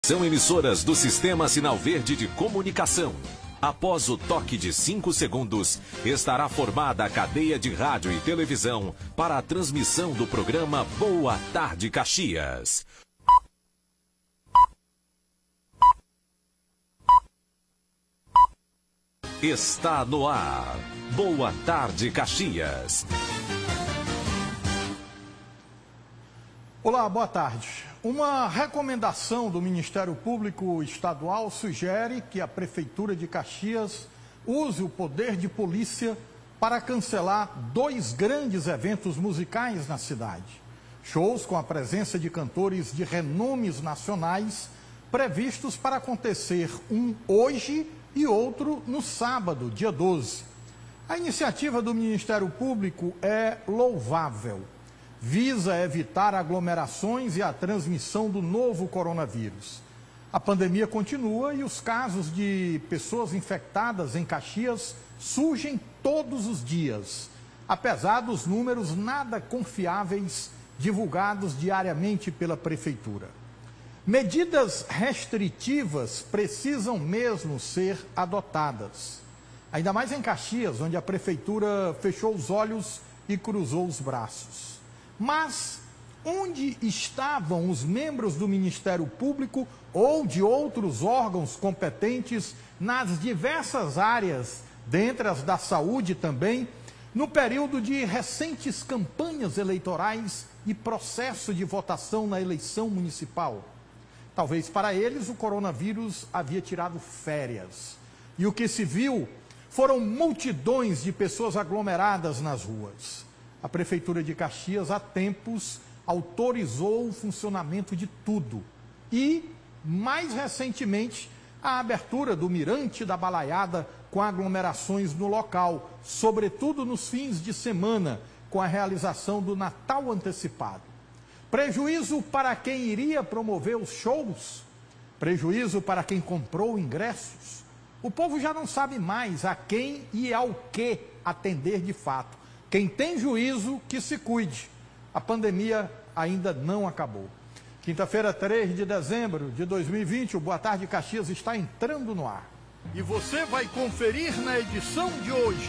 São emissoras do Sistema Sinal Verde de Comunicação. Após o toque de 5 segundos, estará formada a cadeia de rádio e televisão para a transmissão do programa Boa Tarde Caxias. Está no ar. Boa Tarde Caxias. Olá, boa tarde. Uma recomendação do Ministério Público Estadual sugere que a Prefeitura de Caxias use o poder de polícia para cancelar 2 grandes eventos musicais na cidade. Shows com a presença de cantores de renomes nacionais previstos para acontecer um hoje e outro no sábado, dia 12. A iniciativa do Ministério Público é louvável. Visa evitar aglomerações e a transmissão do novo coronavírus. A pandemia continua e os casos de pessoas infectadas em Caxias surgem todos os dias, apesar dos números nada confiáveis divulgados diariamente pela Prefeitura. Medidas restritivas precisam mesmo ser adotadas, ainda mais em Caxias, onde a Prefeitura fechou os olhos e cruzou os braços. Mas onde estavam os membros do Ministério Público ou de outros órgãos competentes nas diversas áreas, dentre as da saúde também, no período de recentes campanhas eleitorais e processo de votação na eleição municipal? Talvez para eles o coronavírus havia tirado férias. E o que se viu foram multidões de pessoas aglomeradas nas ruas. A Prefeitura de Caxias, há tempos, autorizou o funcionamento de tudo. E, mais recentemente, a abertura do Mirante da Balaiada com aglomerações no local, sobretudo nos fins de semana, com a realização do Natal antecipado. Prejuízo para quem iria promover os shows? Prejuízo para quem comprou ingressos? O povo já não sabe mais a quem e ao que atender de fato. Quem tem juízo, que se cuide. A pandemia ainda não acabou. Quinta-feira, 3 de dezembro de 2020, o Boa Tarde Caxias está entrando no ar. E você vai conferir na edição de hoje.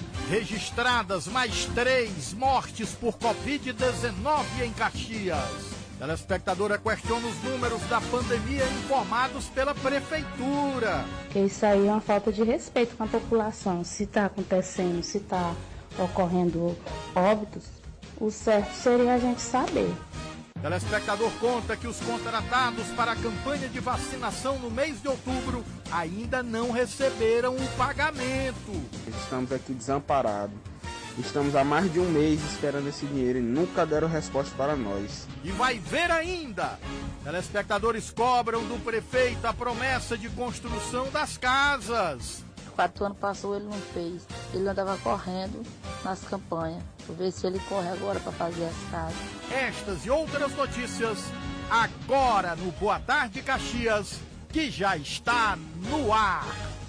Registradas mais 3 mortes por Covid-19 em Caxias. Telespectadora questiona os números da pandemia informados pela Prefeitura. Que isso aí é uma falta de respeito com a população. Se está acontecendo, se está ocorrendo óbitos, o certo seria a gente saber. Telespectador conta que os contratados para a campanha de vacinação no mês de outubro ainda não receberam o pagamento. Estamos aqui desamparados. Estamos há mais de um mês esperando esse dinheiro e nunca deram resposta para nós. E vai ver ainda! Telespectadores cobram do prefeito a promessa de construção das casas. 4 anos passou, ele não fez. Ele andava correndo nas campanhas. Vou ver se ele corre agora para fazer as casas. Estas e outras notícias agora no Boa Tarde Caxias, que já está no ar.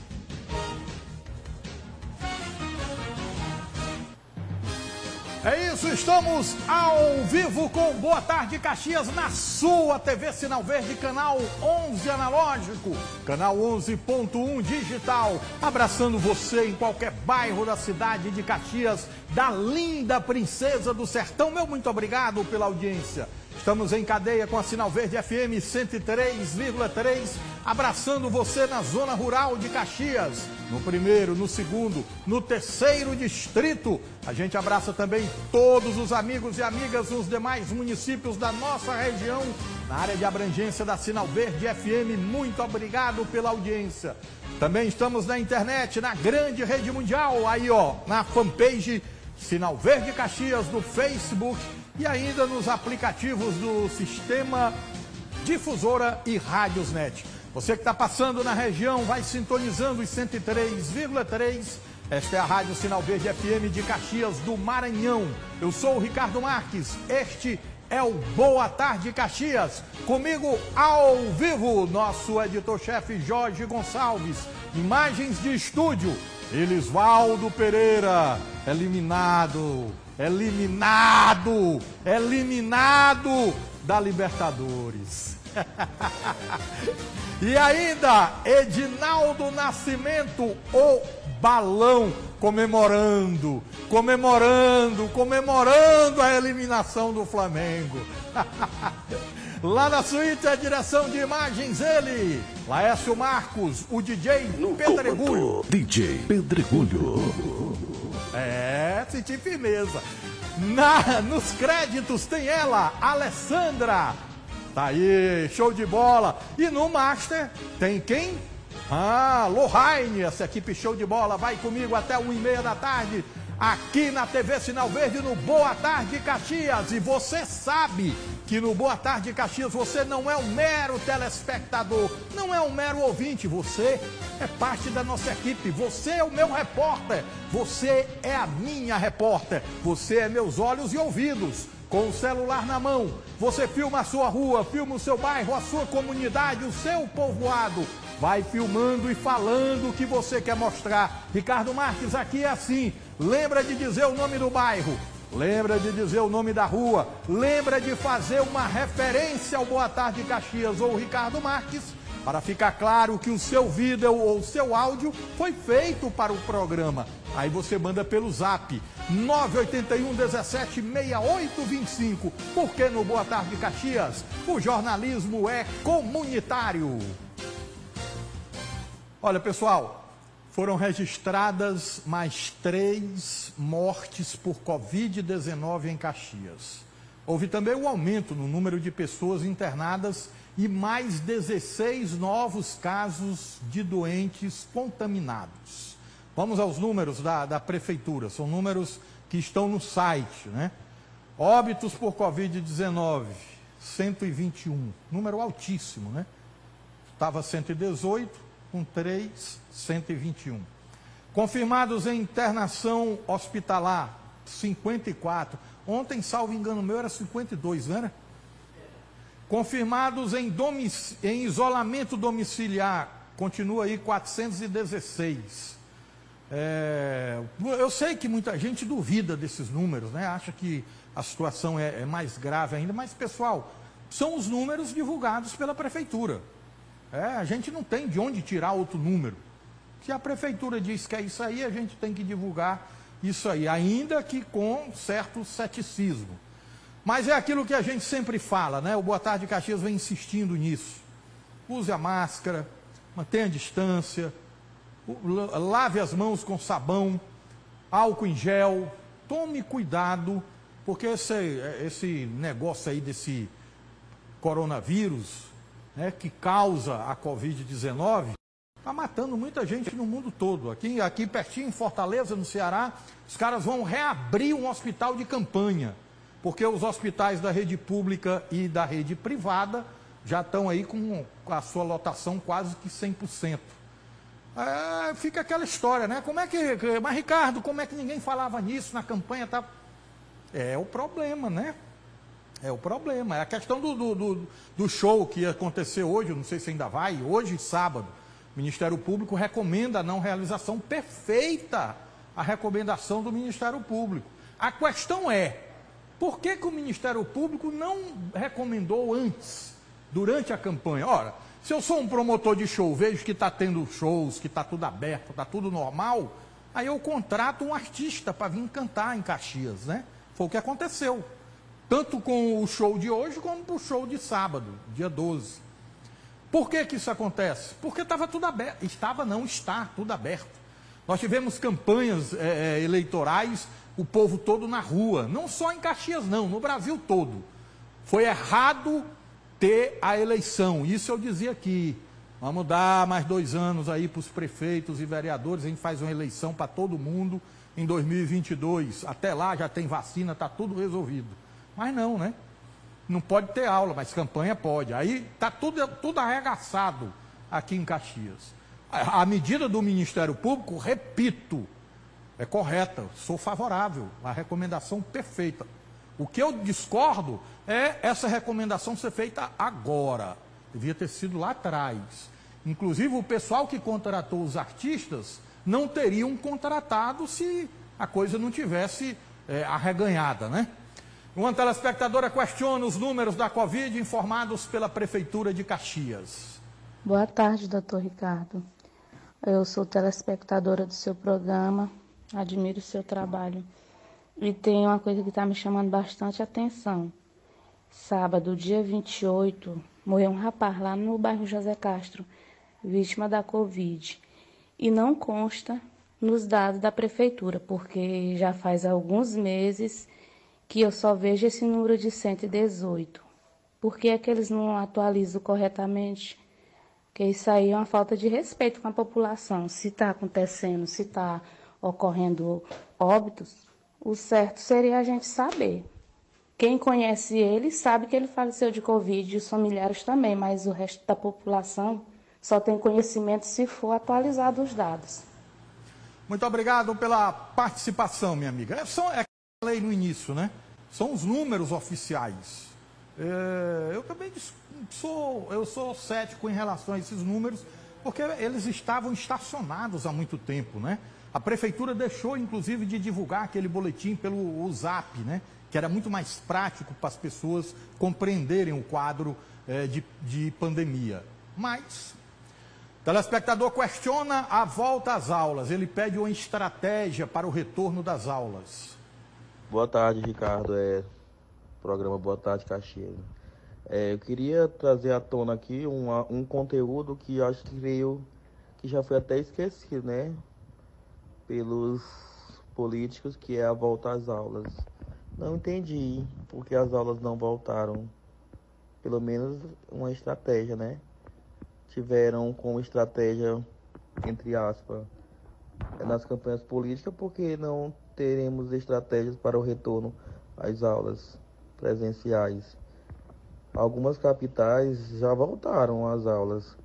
É isso, estamos ao vivo com Boa Tarde Caxias na sua TV Sinal Verde, canal 11 analógico, canal 11.1 digital, abraçando você em qualquer bairro da cidade de Caxias, da linda Princesa do Sertão. Meu muito obrigado pela audiência. Estamos em cadeia com a Sinal Verde FM 103,3, abraçando você na zona rural de Caxias, no primeiro, no segundo, no terceiro distrito. A gente abraça também todos os amigos e amigas dos demais municípios da nossa região, na área de abrangência da Sinal Verde FM. Muito obrigado pela audiência. Também estamos na internet, na grande rede mundial, aí ó, na fanpage Sinal Verde Caxias, no Facebook, e ainda nos aplicativos do Sistema Difusora e Rádiosnet. Você que está passando na região, vai sintonizando os 103,3. Esta é a Rádio Sinal Verde FM de Caxias do Maranhão. Eu sou o Ricardo Marques, este é o Boa Tarde Caxias. Comigo ao vivo, nosso editor-chefe Jorge Gonçalves. Imagens de estúdio, Elisvaldo Pereira. Eliminado da Libertadores. E ainda, Edinaldo Nascimento, o balão, comemorando a eliminação do Flamengo. Lá na suíte, a direção de imagens, ele, Laércio Marcos, o DJ Pedregulho. DJ Pedregulho. Senti firmeza. Nos créditos tem ela, Alessandra. Tá aí, show de bola. E no Master tem quem? Lohane, essa equipe show de bola. Vai comigo até 1h30 da tarde, aqui na TV Sinal Verde, no Boa Tarde Caxias. E você sabe que no Boa Tarde Caxias você não é um mero telespectador, não é um mero ouvinte, você é parte da nossa equipe, você é o meu repórter, você é a minha repórter, você é meus olhos e ouvidos. Com o celular na mão, você filma a sua rua, filma o seu bairro, a sua comunidade, o seu povoado. Vai filmando e falando o que você quer mostrar. Ricardo Marques, aqui é assim. Lembra de dizer o nome do bairro, lembra de dizer o nome da rua, lembra de fazer uma referência ao Boa Tarde Caxias ou Ricardo Marques, para ficar claro que o seu vídeo ou o seu áudio foi feito para o programa. Aí você manda pelo zap 981 17 6825, porque no Boa Tarde Caxias o jornalismo é comunitário. Olha, pessoal, foram registradas mais 3 mortes por Covid-19 em Caxias. Houve também um aumento no número de pessoas internadas e mais 16 novos casos de doentes contaminados. Vamos aos números da prefeitura, são números que estão no site, né? Óbitos por Covid-19, 121, número altíssimo, né? Estava 118, com 3, 121. Confirmados em internação hospitalar, 54. Ontem, salvo engano meu, era 52, não era? Confirmados em isolamento domiciliar, continua aí 416. Eu sei que muita gente duvida desses números, né? Acha que a situação é mais grave ainda, mas, pessoal, são os números divulgados pela prefeitura. A gente não tem de onde tirar outro número. Se a prefeitura diz que é isso aí, a gente tem que divulgar isso aí, ainda que com certo ceticismo. Mas é aquilo que a gente sempre fala, né? O Boa Tarde Caxias vem insistindo nisso. Use a máscara, mantenha a distância, lave as mãos com sabão, álcool em gel, tome cuidado, porque esse negócio aí desse coronavírus, né, que causa a Covid-19, está matando muita gente no mundo todo. Aqui pertinho, em Fortaleza, no Ceará, os caras vão reabrir um hospital de campanha, porque os hospitais da rede pública e da rede privada já estão aí com a sua lotação quase que 100%. Fica aquela história, né? Mas, Ricardo, como é que ninguém falava nisso na campanha? Tá? É o problema, né? É o problema. É a questão do show que ia acontecer hoje, eu não sei se ainda vai, hoje, sábado. O Ministério Público recomenda a não realização, perfeita a recomendação do Ministério Público. A questão é, por que o Ministério Público não recomendou antes, durante a campanha? Ora, se eu sou um promotor de show, vejo que está tendo shows, que está tudo aberto, está tudo normal, aí eu contrato um artista para vir cantar em Caxias, né? Foi o que aconteceu. Tanto com o show de hoje, como com o show de sábado, dia 12. Por que isso acontece? Porque estava tudo aberto. Está tudo aberto. Nós tivemos campanhas eleitorais, o povo todo na rua. Não só em Caxias, não, no Brasil todo. Foi errado ter a eleição. Isso eu dizia aqui. Vamos dar mais 2 anos aí para os prefeitos e vereadores. A gente faz uma eleição para todo mundo em 2022. Até lá já tem vacina, está tudo resolvido. Mas não, né? Não pode ter aula, mas campanha pode. Aí está tudo arregaçado aqui em Caxias. A medida do Ministério Público, repito, é correta, sou favorável, a recomendação perfeita. O que eu discordo é essa recomendação ser feita agora. Devia ter sido lá atrás. Inclusive, o pessoal que contratou os artistas não teriam contratado se a coisa não tivesse arreganhada, né? Uma telespectadora questiona os números da Covid informados pela Prefeitura de Caxias. Boa tarde, doutor Ricardo. Eu sou telespectadora do seu programa, admiro o seu trabalho. E tem uma coisa que está me chamando bastante atenção. Sábado, dia 28, morreu um rapaz lá no bairro José Castro, vítima da Covid. E não consta nos dados da Prefeitura, porque já faz alguns meses que eu só vejo esse número de 118. Por que é que eles não atualizam corretamente? Porque isso aí é uma falta de respeito com a população. Se está acontecendo, se está ocorrendo óbitos, o certo seria a gente saber. Quem conhece ele sabe que ele faleceu de Covid, e os familiares também, mas o resto da população só tem conhecimento se for atualizado os dados. Muito obrigado pela participação, minha amiga. É que eu falei no início, né? São os números oficiais. Eu também sou cético em relação a esses números, porque eles estavam estacionados há muito tempo, né? A Prefeitura deixou, inclusive, de divulgar aquele boletim pelo Zap, né? Que era muito mais prático para as pessoas compreenderem o quadro de pandemia. Mas, o telespectador questiona a volta às aulas. Ele pede uma estratégia para o retorno das aulas. Boa tarde, Ricardo. Programa Boa Tarde, Caxias. Eu queria trazer à tona aqui um conteúdo que acho que creio que já foi até esquecido, né? Pelos políticos, que é a volta às aulas. Não entendi porque as aulas não voltaram. Pelo menos uma estratégia, né? Tiveram como estratégia, entre aspas, nas campanhas políticas, porque não teremos estratégias para o retorno às aulas presenciais. Algumas capitais já voltaram às aulas,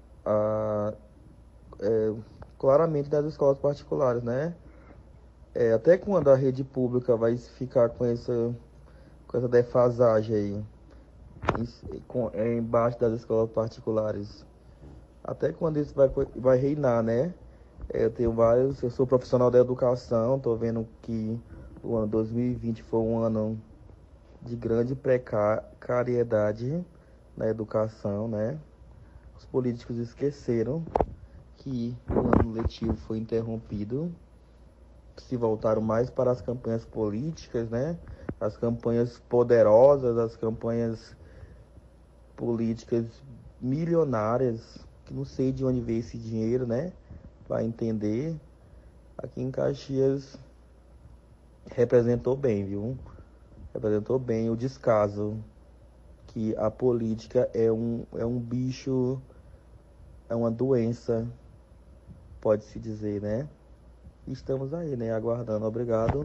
claramente das escolas particulares, né? Até quando a rede pública vai ficar com essa defasagem aí, embaixo das escolas particulares? Até quando isso vai reinar, né? Eu sou profissional da educação, estou vendo que o ano 2020 foi um ano de grande precariedade na educação, né? Os políticos esqueceram que o ano letivo foi interrompido, se voltaram mais para as campanhas políticas, né? As campanhas poderosas, as campanhas políticas milionárias, que não sei de onde veio esse dinheiro, né? Para entender. Aqui em Caxias representou bem, viu? Representou bem o descaso, que a política é um bicho, é uma doença, pode-se dizer, né? Estamos aí, né? Aguardando. Obrigado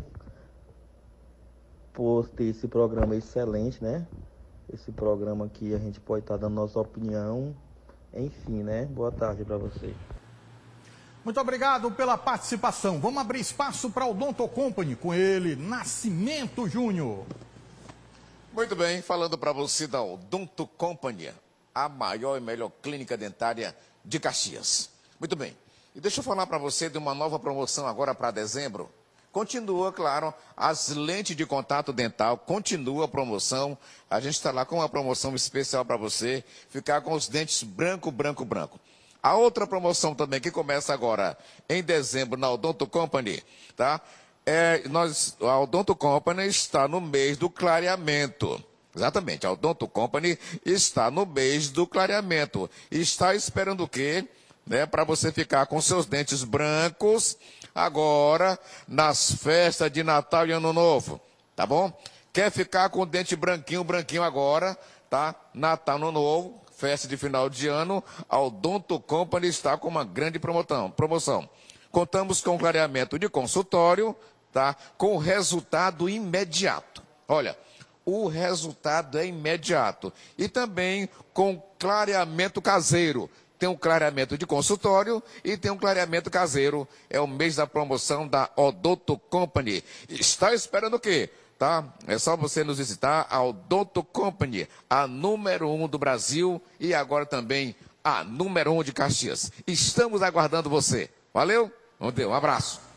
por ter esse programa excelente, né? Esse programa que a gente pode estar dando nossa opinião. Enfim, né? Boa tarde para você. Muito obrigado pela participação. Vamos abrir espaço para o Odonto Company com ele, Nascimento Júnior. Muito bem, falando para você da Odonto Company, a maior e melhor clínica dentária de Caxias. Muito bem, e deixa eu falar para você de uma nova promoção agora para dezembro. Continua, claro, as lentes de contato dental, continua a promoção. A gente está lá com uma promoção especial para você ficar com os dentes branco, branco, branco. A outra promoção também que começa agora em dezembro na Odonto Company, tá? A Odonto Company está no mês do clareamento. Exatamente, a Odonto Company está no mês do clareamento. Está esperando o quê? Né, para você ficar com seus dentes brancos agora nas festas de Natal e Ano Novo, tá bom? Quer ficar com o dente branquinho, branquinho agora, tá? Natal, Ano Novo, festa de final de ano, a Odonto Company está com uma grande promoção. Contamos com clareamento de consultório, tá? Com resultado imediato. Olha, o resultado é imediato. E também com clareamento caseiro. Tem um clareamento de consultório e tem um clareamento caseiro. É o mês da promoção da Odonto Company. Está esperando o quê? Tá? É só você nos visitar, a Odonto Company, a número 1 do Brasil e agora também a número 1 de Caxias. Estamos aguardando você. Valeu? Um abraço.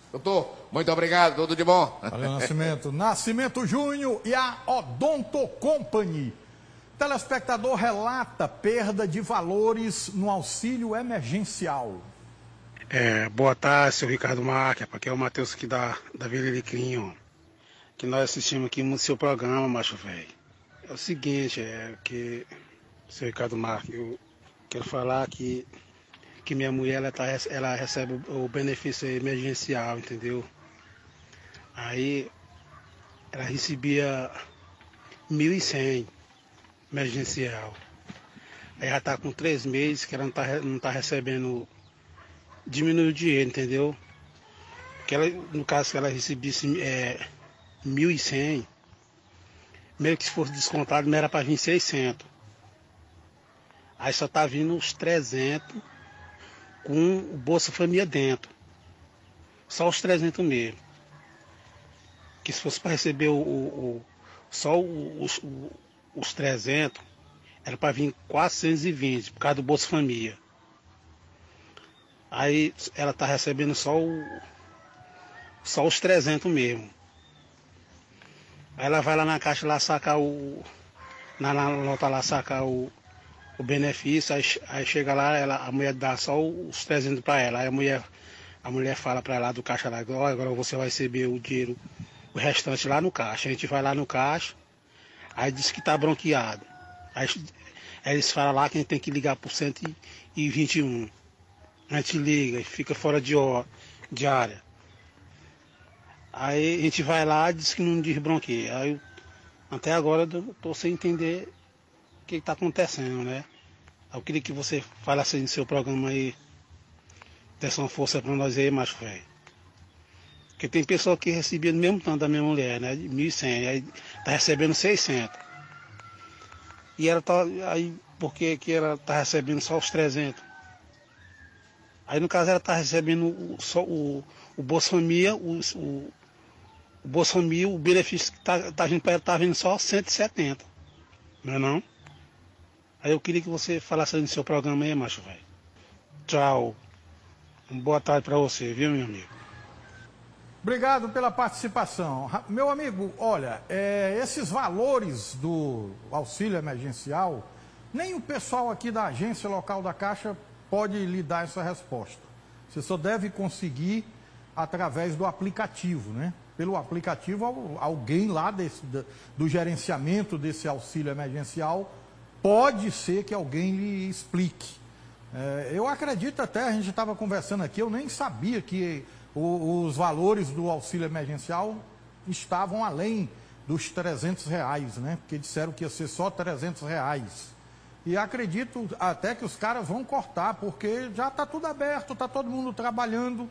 Doutor, muito obrigado, tudo de bom. Valeu, Nascimento. Nascimento Júnior e a Odonto Company. Telespectador relata perda de valores no auxílio emergencial. Boa tarde, seu Ricardo Marques, aqui é o Matheus aqui da Vila Alecrim, que nós assistimos aqui no seu programa, macho velho. É o seguinte, que, seu Ricardo Marques, eu quero falar que minha mulher ela recebe o benefício emergencial, entendeu? Aí ela recebia 1.100 emergencial. Aí já está com 3 meses que ela não tá recebendo, diminuiu o dinheiro, entendeu? Que ela, no caso que ela recebesse 1.100, meio que se fosse descontado, não era para vir 600. Aí só tá vindo os 300 com o Bolsa Família dentro. Só os 300 mesmo. Que se fosse para receber os 300, era para vir 420 por causa do Bolsa Família. Aí ela tá recebendo só os 300 mesmo. Aí ela vai lá na caixa lá sacar na nota lá sacar o benefício, aí chega lá, a mulher dá só os 300 para ela. Aí a mulher fala para ela do caixa lá, oh, agora você vai receber o dinheiro, o restante lá no caixa. A gente vai lá no caixa, aí diz que tá bronqueado. Aí eles falam lá que a gente tem que ligar por 121. A gente liga e fica fora de área. Aí a gente vai lá e diz que não desbronqueia. Aí até agora eu tô sem entender o que está acontecendo, né? Eu queria que você falasse no seu programa aí, desse uma força para nós aí, macho velho. Porque tem pessoa que recebia do mesmo tanto da minha mulher, né? De 1.100, aí tá recebendo 600. E ela tá, aí, por que ela tá recebendo só os 300? Aí no caso ela tá recebendo só o Bolsa Família, o Bolsa Família, o benefício que tá vindo para ela tá vindo só 170. Não é não? Aí eu queria que você falasse no seu programa aí, macho velho. Tchau. Uma boa tarde para você, viu, meu amigo? Obrigado pela participação. Meu amigo, olha, esses valores do auxílio emergencial, nem o pessoal aqui da agência local da Caixa pode lhe dar essa resposta. Você só deve conseguir através do aplicativo, né? Pelo aplicativo, alguém lá do gerenciamento desse auxílio emergencial, pode ser que alguém lhe explique. Eu acredito até, a gente estava conversando aqui, eu nem sabia que os valores do auxílio emergencial estavam além dos R$300, né? Porque disseram que ia ser só R$300. E acredito até que os caras vão cortar, porque já está tudo aberto, está todo mundo trabalhando.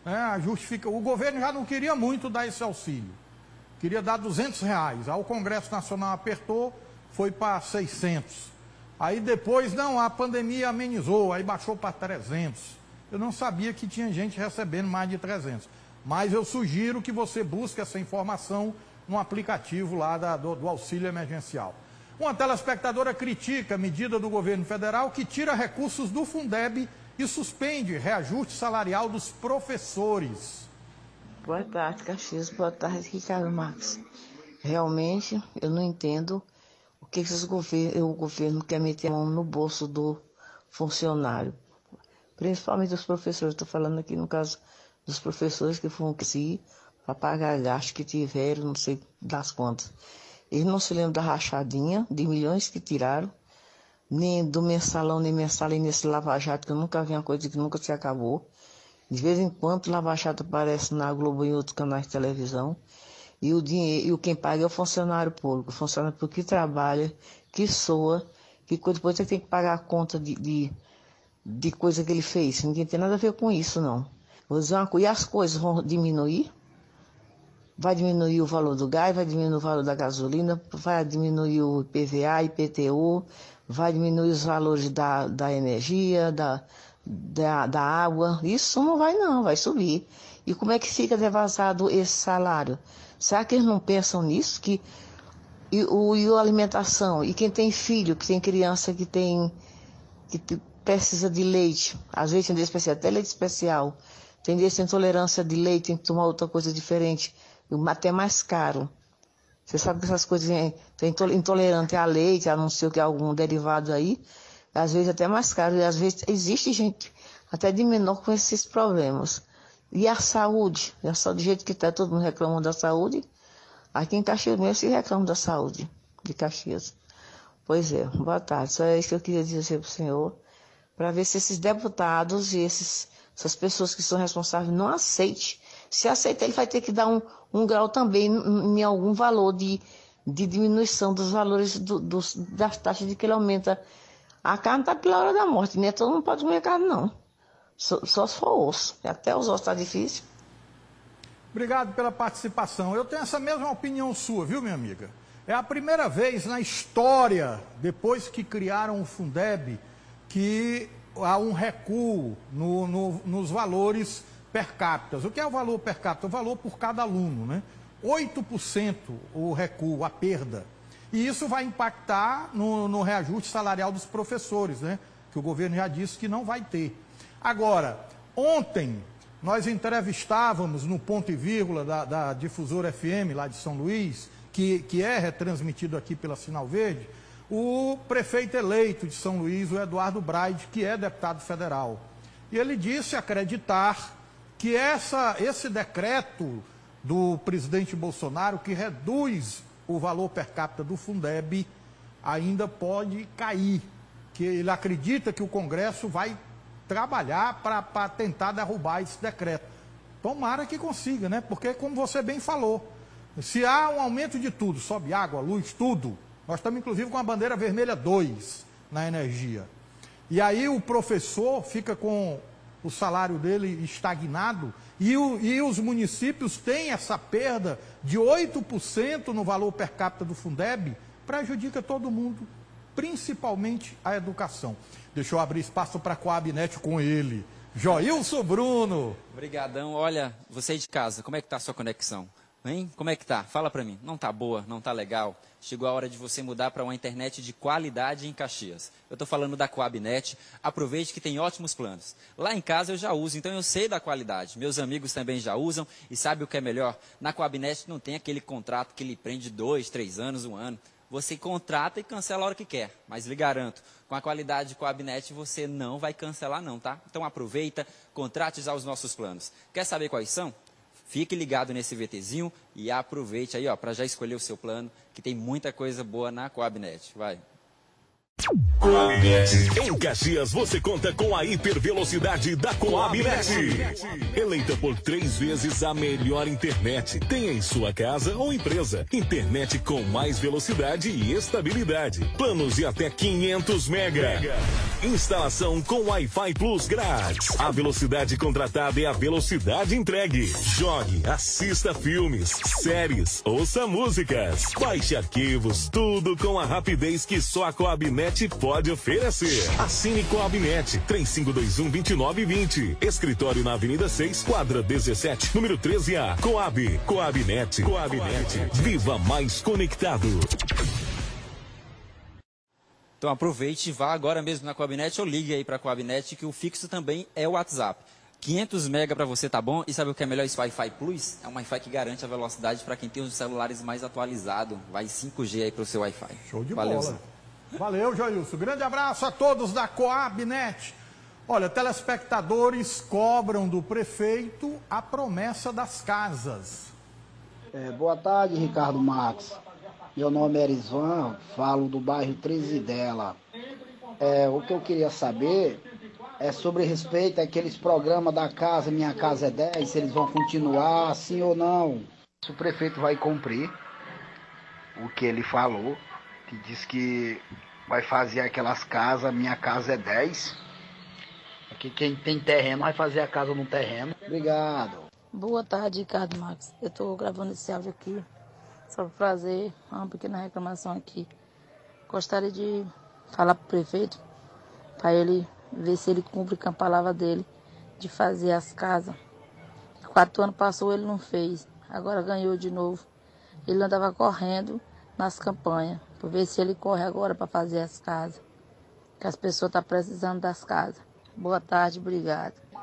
O governo já não queria muito dar esse auxílio. Queria dar R$200. Aí o Congresso Nacional apertou, foi para 600. Aí depois, não, a pandemia amenizou, aí baixou para 300. Eu não sabia que tinha gente recebendo mais de 300. Mas eu sugiro que você busque essa informação no aplicativo lá do auxílio emergencial. Uma telespectadora critica a medida do governo federal que tira recursos do Fundeb e suspende reajuste salarial dos professores. Boa tarde, Caxias. Boa tarde, Ricardo Marques. Realmente, eu não entendo o que o governo quer meter a mão no bolso do funcionário. Principalmente dos professores. Estou falando aqui no caso dos professores que foram para pagar gastos que tiveram, não sei das quantas. Eles não se lembram da rachadinha de milhões que tiraram, nem do mensalão, nem nesse Lava Jato, que eu nunca vi uma coisa que nunca se acabou. De vez em quando, Lava Jato aparece na Globo e em outros canais de televisão. E o dinheiro, quem paga é o funcionário público. O funcionário público que trabalha, que soa, que depois ele tem que pagar a conta de coisa que ele fez. Ninguém tem nada a ver com isso, não. Vou dizer uma coisa, e as coisas vão diminuir? Vai diminuir o valor do gás, vai diminuir o valor da gasolina, vai diminuir o IPVA, IPTU, vai diminuir os valores da energia, da água. Isso não vai não, vai subir. E como é que fica devasado esse salário? Será que eles não pensam nisso? E a alimentação? E quem tem filho, que tem criança que precisa de leite, às vezes tem leite especial, até leite especial, Tem essa intolerância de leite, tem que tomar outra coisa diferente, até mais caro. Você sabe que essas coisas, tem intolerante a leite, a não ser que algum derivado aí, às vezes até mais caro, e às vezes existe gente até de menor com esses problemas. E a saúde, do jeito que está, todo mundo reclamando da saúde, aqui em Caxias mesmo se reclama da saúde de Caxias. Pois é, boa tarde, só é isso que eu queria dizer para o senhor, para ver se esses deputados e essas pessoas que são responsáveis não aceitem. Se aceitar, ele vai ter que dar um grau também em algum valor de diminuição dos valores das taxas de que ele aumenta. A carne está pela hora da morte, né? Todo mundo pode comer carne, não. Só se for osso. Até os ossos está difícil. Obrigado pela participação. Eu tenho essa mesma opinião sua, viu, minha amiga? É a primeira vez na história, depois que criaram o Fundeb, que há um recuo nos valores per capita. O que é o valor per capita? O valor por cada aluno, né? 8% o recuo, a perda. E isso vai impactar no reajuste salarial dos professores, né? Que o governo já disse que não vai ter. Agora, ontem nós entrevistávamos no Ponto e Vírgula da Difusora FM lá de São Luís, que é retransmitido aqui pela Sinal Verde, o prefeito eleito de São Luís, o Eduardo Braide, que é deputado federal. E ele disse acreditar que esse decreto do presidente Bolsonaro, que reduz o valor per capita do Fundeb, ainda pode cair. Que ele acredita que o Congresso vai trabalhar para tentar derrubar esse decreto. Tomara que consiga, né? Porque, como você bem falou, se há um aumento de tudo, sobe água, luz, tudo, nós estamos inclusive com a bandeira vermelha 2 na energia. E aí o professor fica com o salário dele estagnado e os municípios têm essa perda de 8% no valor per capita do Fundeb, prejudica todo mundo, principalmente a educação. Deixa eu abrir espaço para a Coabnet com ele. Joilson Bruno. Obrigadão. Olha, você aí de casa, como é que está a sua conexão? Hein? Como é que tá? Fala para mim. Não tá boa, não tá legal. Chegou a hora de você mudar para uma internet de qualidade em Caxias. Eu estou falando da Coabnet. Aproveite que tem ótimos planos. Lá em casa eu já uso, então eu sei da qualidade. Meus amigos também já usam e sabe o que é melhor? Na Coabnet não tem aquele contrato que lhe prende 2, 3 anos, 1 ano. Você contrata e cancela a hora que quer. Mas lhe garanto, com a qualidade de Coabnet você não vai cancelar não, tá? Então aproveita, contrate já os nossos planos. Quer saber quais são? Fique ligado nesse VTzinho e aproveite aí, ó, para já escolher o seu plano, que tem muita coisa boa na Coabnet. Vai. Coabnet. Em Caxias, você conta com a hipervelocidade da Coabnet. Eleita por 3 vezes a melhor internet. Tenha em sua casa ou empresa. Internet com mais velocidade e estabilidade. Planos de até 500 mega. Instalação com Wi-Fi Plus grátis. A velocidade contratada é a velocidade entregue. Jogue, assista filmes, séries, ouça músicas, baixe arquivos, tudo com a rapidez que só a Coabnet pode oferecer. Assine Coabnet 3521-2920. Escritório na Avenida 6, quadra 17, número 13A. Coabnet. Viva mais conectado. Então aproveite e vá agora mesmo na Coabnet ou ligue aí para a Coabnet, que o fixo também é o WhatsApp. 500 mega para você, tá bom? E sabe o que é melhor esse Wi-Fi Plus? É um Wi-Fi que garante a velocidade para quem tem os celulares mais atualizados. Vai 5G aí para o seu Wi-Fi. Show de Valeu, bola. Zé. Valeu, Joilson. Grande abraço a todos da Coabnet. Olha, telespectadores cobram do prefeito a promessa das casas. Boa tarde, Ricardo Marques. Meu nome é Erisvan, falo do bairro Trizidela. O que eu queria saber é sobre respeito àqueles programas da casa, Minha Casa é 10, se eles vão continuar, sim ou não. Se o prefeito vai cumprir o que ele falou, que diz que vai fazer aquelas casas, Minha Casa é 10. Aqui quem tem terreno vai fazer a casa no terreno. Obrigado. Boa tarde, Ricardo Marques. Eu estou gravando esse áudio aqui só para fazer uma pequena reclamação aqui. Gostaria de falar para o prefeito, para ele ver se ele cumpre com a palavra dele de fazer as casas. 4 anos passou, ele não fez. Agora ganhou de novo. Ele andava correndo nas campanhas, para ver se ele corre agora para fazer as casas. Que as pessoas estão precisando das casas. Boa tarde, obrigado.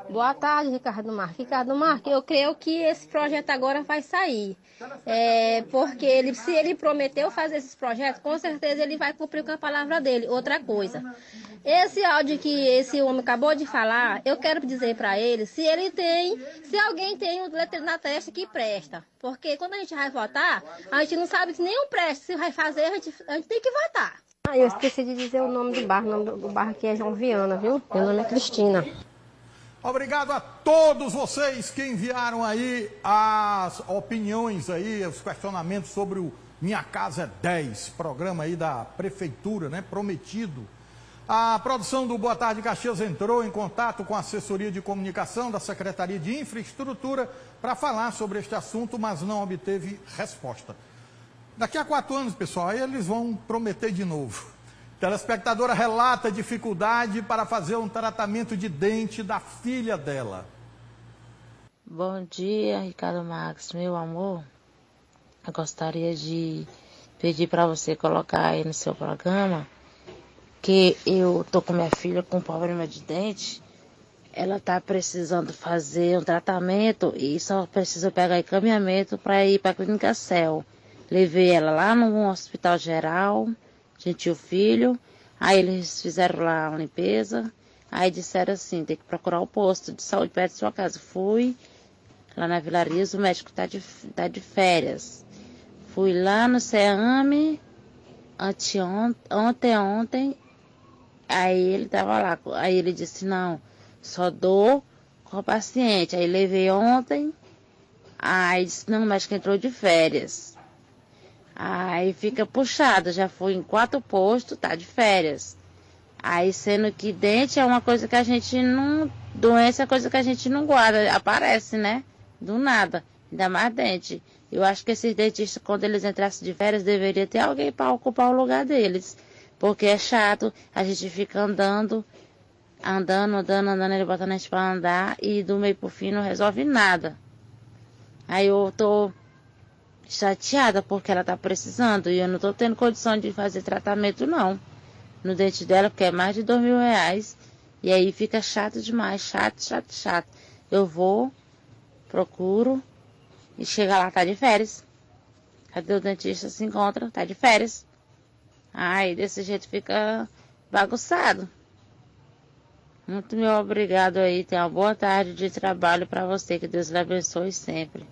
Boa tarde, Ricardo Marques. Ricardo Marques, eu creio que esse projeto agora vai sair. Porque se ele prometeu fazer esses projetos, com certeza ele vai cumprir com a palavra dele. Outra coisa, esse áudio que esse homem acabou de falar, eu quero dizer para ele se alguém tem um letreiro na testa que presta. Porque quando a gente vai votar, a gente não sabe se nenhum presta. Se vai fazer, a gente tem que votar. Eu esqueci de dizer o nome do bar. O nome do bar aqui é João Viana, viu? Meu nome é Cristina. Obrigado a todos vocês que enviaram aí as opiniões aí, os questionamentos sobre o Minha Casa é 10, programa aí da prefeitura, né, prometido. A produção do Boa Tarde Caxias entrou em contato com a assessoria de comunicação da Secretaria de Infraestrutura para falar sobre este assunto, mas não obteve resposta. Daqui a 4 anos, pessoal, aí eles vão prometer de novo. Telespectadora relata dificuldade para fazer um tratamento de dente da filha dela. Bom dia, Ricardo Marques, meu amor. Eu gostaria de pedir para você colocar aí no seu programa que eu tô com minha filha com problema de dente. Ela tá precisando fazer um tratamento e só precisa pegar encaminhamento para ir para a Clínica Céu. Levei ela lá no Hospital Geral, Gentil Filho, aí eles fizeram lá uma limpeza, aí disseram assim, tem que procurar o posto de saúde perto da sua casa. Fui lá na Vilarias, o médico tá de férias. Fui lá no CEAME, ontem, aí ele tava lá, aí ele disse, não, só dou com a paciente. Aí levei ontem, aí disse, não, o médico entrou de férias. Aí fica puxado, já fui em 4 postos, tá de férias. Aí sendo que dente é uma coisa que a gente não... Doença é coisa que a gente não guarda, aparece, né? Do nada, ainda mais dente. Eu acho que esses dentistas, quando eles entrassem de férias, deveria ter alguém para ocupar o lugar deles. Porque é chato, a gente fica andando, ele botando a gente pra andar e do meio pro fim não resolve nada. Aí eu tô chateada porque ela tá precisando e eu não tô tendo condição de fazer tratamento não no dente dela, porque é mais de R$2.000 e aí fica chato demais, chato. Eu vou, procuro e chega lá, tá de férias. Cadê o dentista? Se encontra, tá de férias. Aí desse jeito fica bagunçado. Muito meu obrigado aí, tenha uma boa tarde de trabalho para você, que Deus lhe abençoe sempre.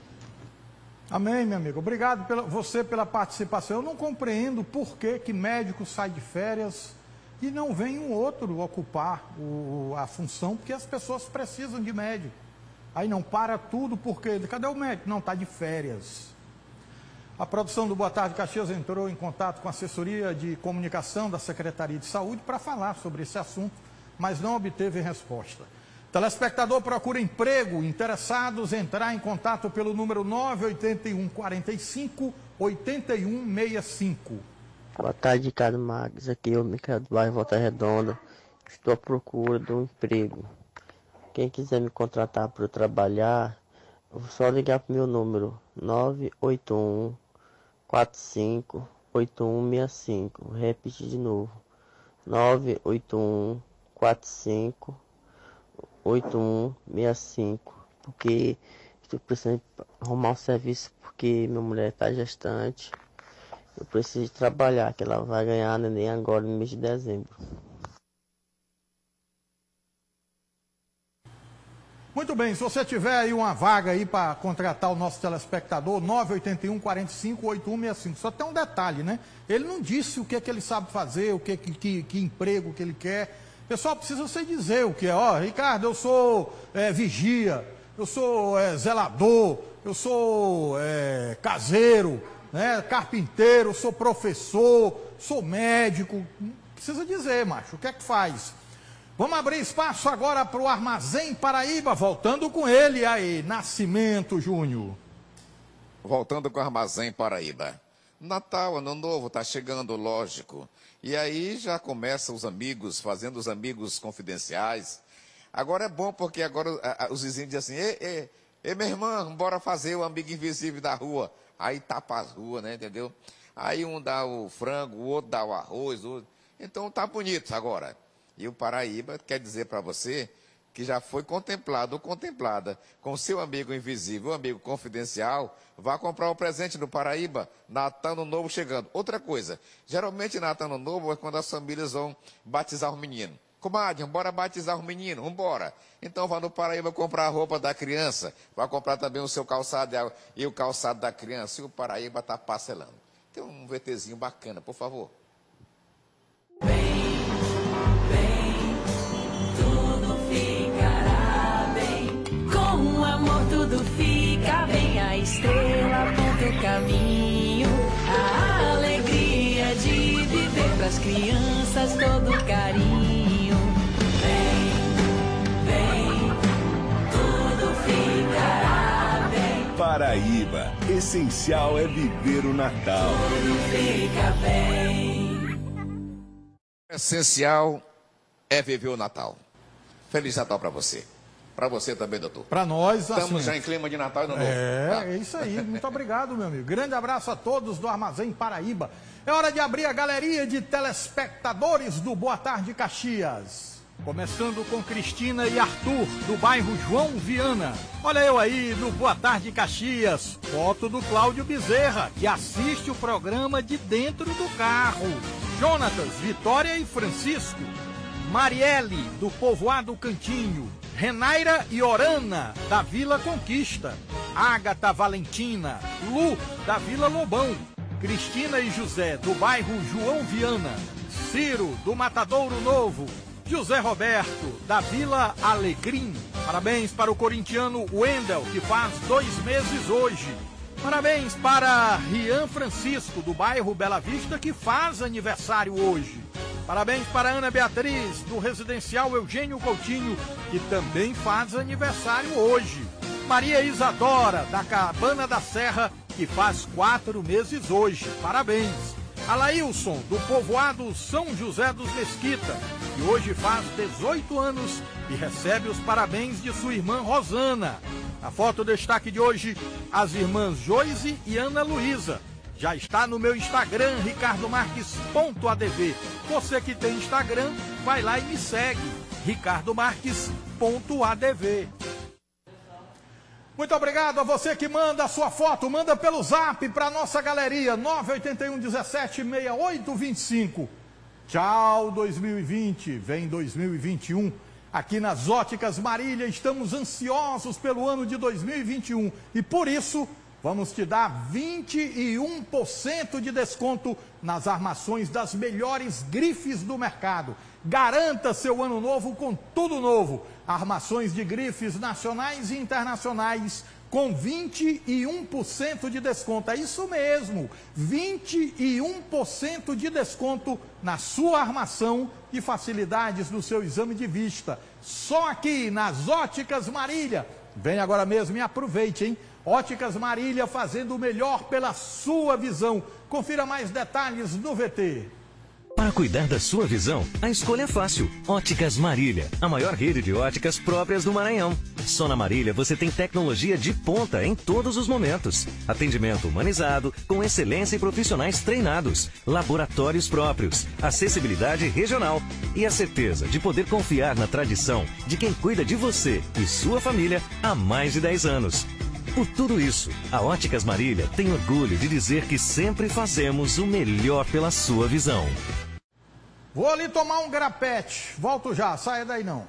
Amém, meu amigo. Obrigado pela participação. Eu não compreendo por que médico sai de férias e não vem um outro ocupar a função, porque as pessoas precisam de médico. Aí não para tudo, porque cadê o médico? Não, está de férias. A produção do Boa Tarde Caxias entrou em contato com a assessoria de comunicação da Secretaria de Saúde para falar sobre esse assunto, mas não obteve resposta. Telespectador procura emprego, interessados, entrar em contato pelo número 981 45 81 65. Boa tarde, Ricardo Marques. Aqui é o Micael do bairro Volta Redonda. Estou à procura de um emprego. Quem quiser me contratar para eu trabalhar, eu vou só ligar para o meu número 981 45 8165. Vou repetir de novo. 981 45 8165, porque estou precisando arrumar um serviço, porque minha mulher está gestante. Eu preciso trabalhar, que ela vai ganhar neném agora no mês de dezembro. Muito bem, se você tiver aí uma vaga aí para contratar o nosso telespectador, 981 45 8165. Só tem um detalhe, né? Ele não disse o que ele sabe fazer, o que emprego que ele quer. Pessoal, precisa você dizer o que é. Ó, Ricardo, eu sou vigia, eu sou zelador, eu sou caseiro, né, carpinteiro, sou professor, sou médico. Precisa dizer, macho, o que é que faz? Vamos abrir espaço agora para o Armazém Paraíba, voltando com ele aí, Nascimento Júnior. Voltando com o Armazém Paraíba. Natal, Ano Novo, tá chegando, lógico. E aí já começam os amigos, fazendo os amigos confidenciais. Agora é bom porque agora os vizinhos dizem assim, ei, minha irmã, bora fazer o amigo invisível da rua. Aí tapa as ruas, né, entendeu? Aí um dá o frango, o outro dá o arroz, então tá bonito agora. E o Paraíba quer dizer para você que já foi contemplado ou contemplada com seu amigo invisível, amigo confidencial, vá comprar o presente no Paraíba, Natal Ano Novo chegando. Outra coisa, geralmente Natal Ano Novo é quando as famílias vão batizar o menino. Comadre, bora batizar o menino, vambora. Então vá no Paraíba comprar a roupa da criança, vai comprar também o seu calçado e o calçado da criança, e o Paraíba está parcelando. Tem um VTzinho bacana, por favor. Tudo ficará bem. Com o amor tudo fica bem. A estrela aponta o caminho. A alegria de viver pras crianças todo carinho. Vem, tudo ficará bem. Paraíba, essencial é viver o Natal. Tudo fica bem. Essencial é viver o Natal. Feliz Natal para você. Para você também, doutor. Para nós, assim. Estamos já em clima de Natal e Ano Novo. É isso aí. Muito obrigado, meu amigo. Grande abraço a todos do Armazém Paraíba. É hora de abrir a galeria de telespectadores do Boa Tarde Caxias. Começando com Cristina e Arthur, do bairro João Viana. Olha eu aí no Boa Tarde Caxias. Foto do Cláudio Bezerra, que assiste o programa de dentro do carro. Jonatas, Vitória e Francisco. Marielle, do povoado Cantinho. Renaira e Orana, da Vila Conquista. Ágata Valentina. Lu, da Vila Lobão. Cristina e José, do bairro João Viana. Ciro, do Matadouro Novo. José Roberto, da Vila Alegrim. Parabéns para o corintiano Wendel, que faz 2 meses hoje. Parabéns para Rian Francisco, do bairro Bela Vista, que faz aniversário hoje. Parabéns para Ana Beatriz, do residencial Eugênio Coutinho, que também faz aniversário hoje. Maria Isadora, da Cabana da Serra, que faz 4 meses hoje. Parabéns. Alailson, do povoado São José dos Mesquita, que hoje faz 18 anos e recebe os parabéns de sua irmã Rosana. A foto destaque de hoje, as irmãs Joyce e Ana Luísa. Já está no meu Instagram, ricardomarques.adv. Você que tem Instagram, vai lá e me segue, ricardomarques.adv. Muito obrigado a você que manda a sua foto, manda pelo zap para nossa galeria, 981 17 68 25. Tchau 2020, vem 2021. Aqui nas Óticas Marília estamos ansiosos pelo ano de 2021 e por isso vamos te dar 21% de desconto nas armações das melhores grifes do mercado. Garanta seu ano novo com tudo novo. Armações de grifes nacionais e internacionais com 21% de desconto. É isso mesmo, 21% de desconto na sua armação e facilidades no seu exame de vista. Só aqui nas Óticas Marília. Vem agora mesmo e aproveite, hein? Óticas Marília, fazendo o melhor pela sua visão. Confira mais detalhes no VT. Para cuidar da sua visão, a escolha é fácil. Óticas Marília, a maior rede de óticas próprias do Maranhão. Só na Marília você tem tecnologia de ponta em todos os momentos. Atendimento humanizado, com excelência e profissionais treinados. Laboratórios próprios, acessibilidade regional e a certeza de poder confiar na tradição de quem cuida de você e sua família há mais de 10 anos. Por tudo isso, a Óticas Marília tem orgulho de dizer que sempre fazemos o melhor pela sua visão. Vou ali tomar um grapete. Volto já, saia daí não.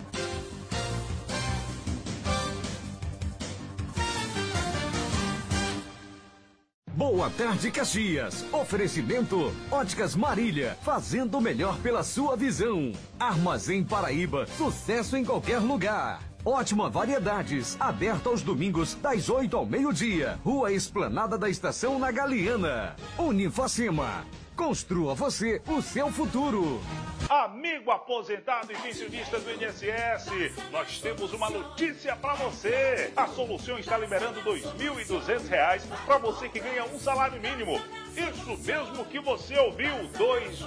Boa tarde, Caxias. Oferecimento Óticas Marília, fazendo o melhor pela sua visão. Armazém Paraíba, sucesso em qualquer lugar. Ótima Variedades, aberta aos domingos das 8 ao meio-dia. Rua Esplanada da Estação na Galeana. Unifacema, construa você o seu futuro. Amigo aposentado e pensionista do INSS, nós temos uma notícia para você. A Solução está liberando R$ 2.200 para você que ganha um salário mínimo. Isso mesmo que você ouviu, R$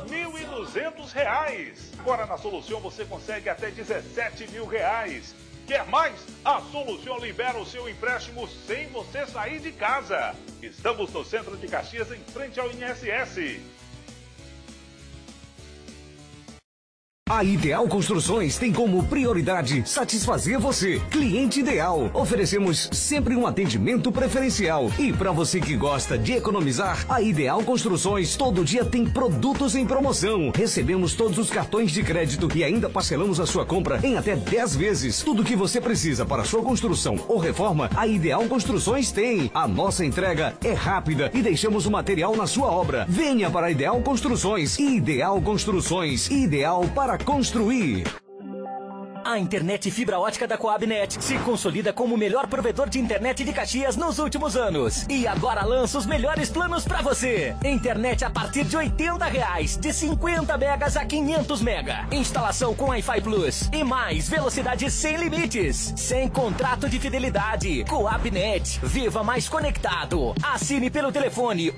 2.200. Agora na Solução você consegue até R$ 17 mil. Quer mais? A Solução libera o seu empréstimo sem você sair de casa. Estamos no centro de Caxias, em frente ao INSS. A Ideal Construções tem como prioridade satisfazer você, cliente ideal. Oferecemos sempre um atendimento preferencial. E para você que gosta de economizar, a Ideal Construções todo dia tem produtos em promoção. Recebemos todos os cartões de crédito e ainda parcelamos a sua compra em até 10 vezes. Tudo que você precisa para sua construção ou reforma, a Ideal Construções tem. A nossa entrega é rápida e deixamos o material na sua obra. Venha para a Ideal Construções. Ideal Construções, ideal para construir. A internet fibra ótica da Coabnet se consolida como o melhor provedor de internet de Caxias nos últimos anos. E agora lança os melhores planos para você. Internet a partir de R$80, de 50 megas a 500 mega. Instalação com Wi-Fi Plus. E mais, velocidade sem limites. Sem contrato de fidelidade. Coabnet. Viva mais conectado. Assine pelo telefone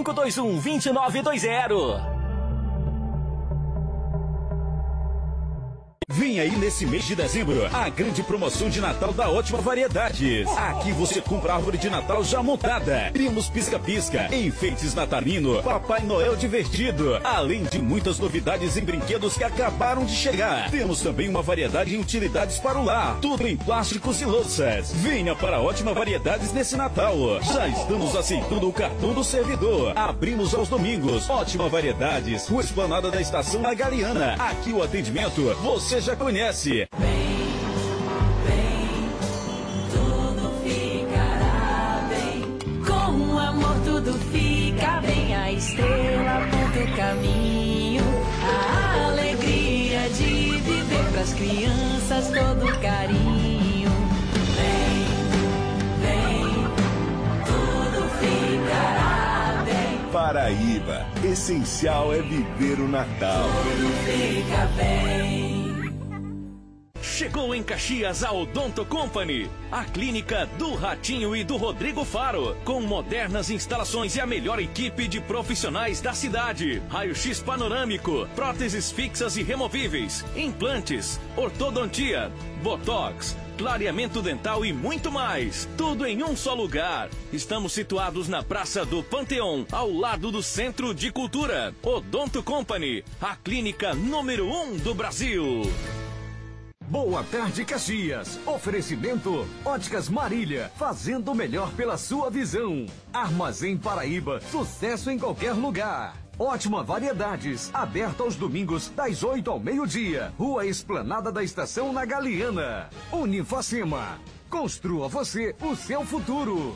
3521-2920. Vem aí nesse mês de dezembro a grande promoção de Natal da Ótima Variedades. Aqui você compra árvore de Natal já montada, primos pisca-pisca, enfeites natalino, Papai Noel divertido, além de muitas novidades em brinquedos que acabaram de chegar. Temos também uma variedade em utilidades para o lar, tudo em plásticos e louças. Venha para a Ótima Variedades nesse Natal. Já estamos aceitando o cartão do servidor. Abrimos aos domingos. Ótima Variedades, Rua Esplanada da Estação da Galeana. Aqui o atendimento você já conhece. Tudo ficará bem. Com amor tudo fica bem. A estrela aponta o caminho. A alegria de viver pras crianças todo carinho. Vem, tudo ficará bem. Paraíba, essencial é viver o Natal. Tudo fica bem. Chegou em Caxias a Odonto Company, a clínica do Ratinho e do Rodrigo Faro, com modernas instalações e a melhor equipe de profissionais da cidade. Raio-X panorâmico, próteses fixas e removíveis, implantes, ortodontia, botox, clareamento dental e muito mais. Tudo em um só lugar. Estamos situados na Praça do Panteão, ao lado do Centro de Cultura. Odonto Company, a clínica número 1 do Brasil. Boa tarde, Caxias. Oferecimento Óticas Marília, fazendo o melhor pela sua visão. Armazém Paraíba, sucesso em qualquer lugar. Ótima Variedades, aberta aos domingos das 8 ao meio-dia. Rua Esplanada da Estação na Galeana. Unifacema, construa você o seu futuro.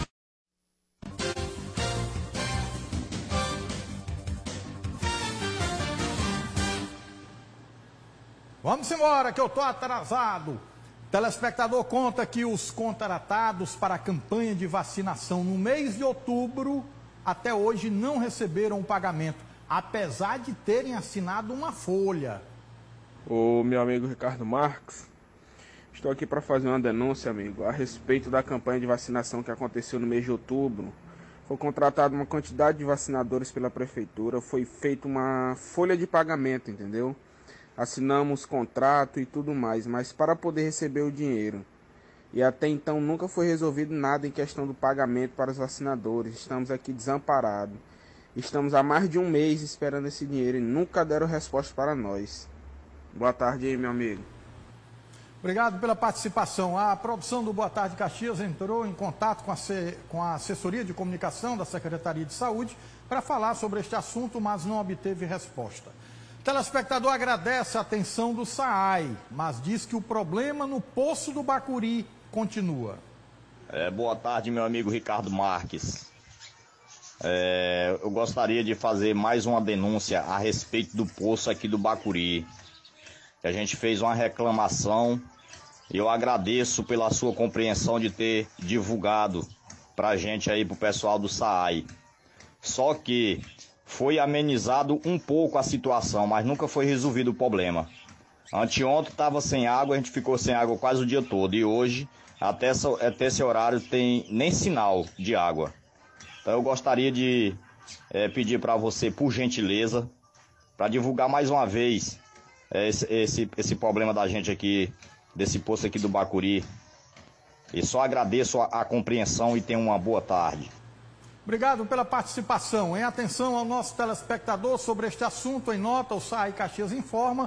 Vamos embora, que eu estou atrasado. Telespectador conta que os contratados para a campanha de vacinação no mês de outubro, até hoje não receberam o pagamento, apesar de terem assinado uma folha. Ô, meu amigo Ricardo Marques, estou aqui para fazer uma denúncia, amigo, a respeito da campanha de vacinação que aconteceu no mês de outubro. Foi contratada uma quantidade de vacinadores pela prefeitura, foi feita uma folha de pagamento, entendeu? Assinamos contrato e tudo mais, mas para poder receber o dinheiro. E até então nunca foi resolvido nada em questão do pagamento para os vacinadores. Estamos aqui desamparados. Estamos há mais de um mês esperando esse dinheiro e nunca deram resposta para nós. Boa tarde aí, meu amigo. Obrigado pela participação. A produção do Boa Tarde Caxias entrou em contato com a assessoria de comunicação da Secretaria de Saúde para falar sobre este assunto, mas não obteve resposta. O telespectador agradece a atenção do SAAI, mas diz que o problema no Poço do Bacuri continua. Boa tarde, meu amigo Ricardo Marques. Eu gostaria de fazer mais uma denúncia a respeito do poço aqui do Bacuri. A gente fez uma reclamação e eu agradeço pela sua compreensão de ter divulgado pra gente aí, pro pessoal do SAAI. Só que foi amenizado um pouco a situação, mas nunca foi resolvido o problema. Anteontem estava sem água, a gente ficou sem água quase o dia todo. E hoje, até esse horário, tem nem sinal de água. Então eu gostaria de pedir para você, por gentileza, para divulgar mais uma vez esse problema da gente aqui, desse poço aqui do Bacuri. E só agradeço a compreensão e tenha uma boa tarde. Obrigado pela participação. Em atenção ao nosso telespectador sobre este assunto, em nota, o SAAI Caxias informa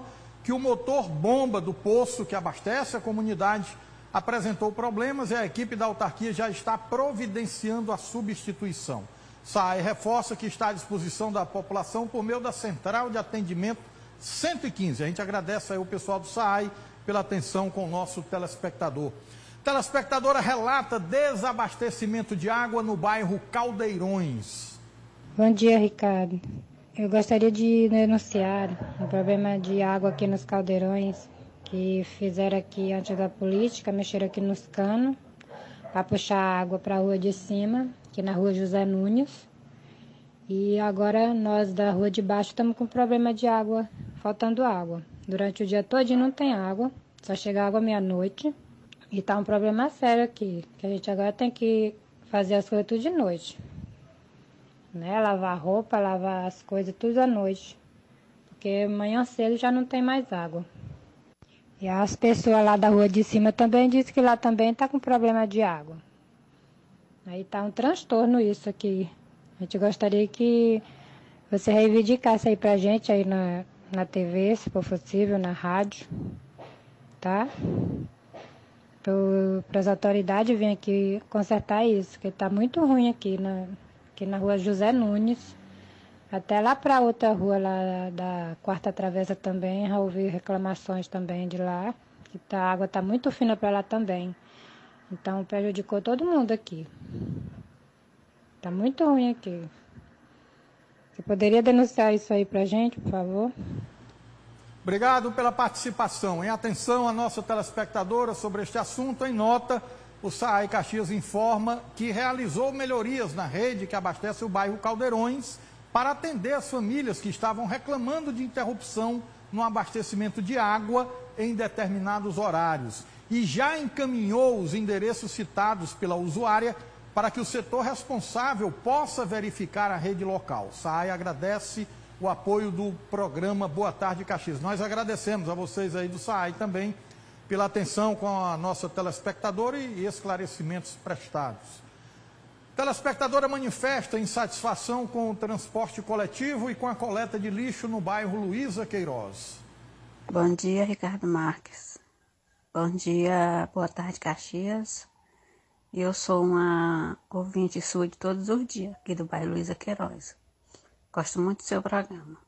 que o motor bomba do poço que abastece a comunidade apresentou problemas e a equipe da autarquia já está providenciando a substituição. SAAI reforça que está à disposição da população por meio da Central de Atendimento 115. A gente agradece aí o pessoal do SAAI pela atenção com o nosso telespectador. Telespectadora relata desabastecimento de água no bairro Caldeirões. Bom dia, Ricardo. Eu gostaria de denunciar o problema de água aqui nos Caldeirões, que fizeram aqui antes da política, mexeram aqui nos canos para puxar água para a rua de cima, aqui na rua José Nunes. E agora nós da rua de baixo estamos com problema de água, faltando água. Durante o dia todo não tem água, só chega água meia-noite. E está um problema sério aqui, que a gente agora tem que fazer as coisas tudo de noite. Né? Lavar roupa, lavar as coisas tudo à noite. Porque amanhã cedo já não tem mais água. E as pessoas lá da rua de cima também dizem que lá também está com problema de água. Aí está um transtorno isso aqui. A gente gostaria que você reivindicasse aí pra gente aí na TV, se for possível, na rádio, tá? Para as autoridades virem aqui consertar isso, porque está muito ruim aqui na rua José Nunes, até lá para outra rua lá da Quarta Travessa também, já ouvi reclamações também de lá, que a água está muito fina para lá também. Então prejudicou todo mundo aqui. Está muito ruim aqui. Você poderia denunciar isso aí para a gente, por favor? Obrigado pela participação. Em atenção à nossa telespectadora sobre este assunto, em nota, o SAAI Caxias informa que realizou melhorias na rede que abastece o bairro Caldeirões para atender as famílias que estavam reclamando de interrupção no abastecimento de água em determinados horários. E já encaminhou os endereços citados pela usuária para que o setor responsável possa verificar a rede local. O SAAI agradece o apoio do programa Boa Tarde Caxias. Nós agradecemos a vocês aí do SAAI também pela atenção com a nossa telespectadora e esclarecimentos prestados. Telespectadora manifesta insatisfação com o transporte coletivo e com a coleta de lixo no bairro Luísa Queiroz. Bom dia, Ricardo Marques. Bom dia, Boa Tarde Caxias. Eu sou uma ouvinte sua de todos os dias, aqui do bairro Luísa Queiroz. Gosto muito do seu programa.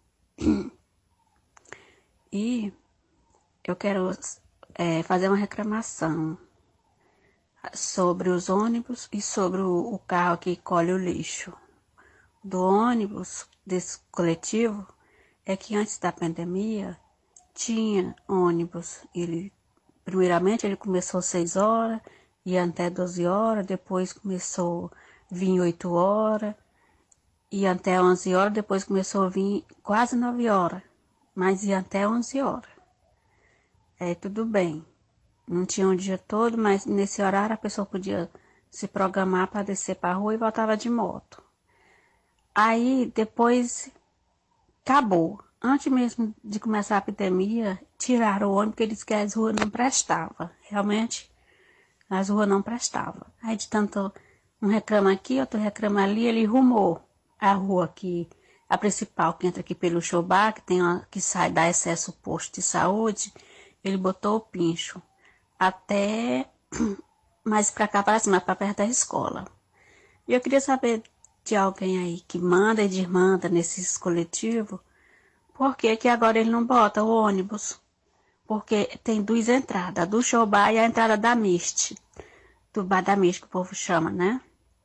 E eu quero fazer uma reclamação sobre os ônibus e sobre o carro que colhe o lixo. Do ônibus, desse coletivo, é que antes da pandemia tinha ônibus. Primeiramente ele começou às 6 horas, ia até 12 horas, depois começou a vir 8 horas, ia até 11 horas, depois começou a vir quase 9 horas, mas ia até 11 horas. Tudo bem, não tinha um dia todo, mas nesse horário a pessoa podia se programar para descer para a rua e voltava de moto. Aí depois acabou. Antes mesmo de começar a epidemia, tiraram o ônibus porque eles que as ruas não prestavam. Realmente, as ruas não prestavam. Aí de tanto um reclama aqui, outro reclama ali, ele rumou a rua aqui, a principal que entra aqui pelo Xobá, que sai da excesso posto de saúde, ele botou o pincho até mais para cá, para cima, para perto da escola. E eu queria saber de alguém aí que manda e desmanda nesses coletivos, por que que agora ele não bota o ônibus? Porque tem duas entradas, a do Xobá e a entrada da Miste, do Bar da Miste, que o povo chama, né?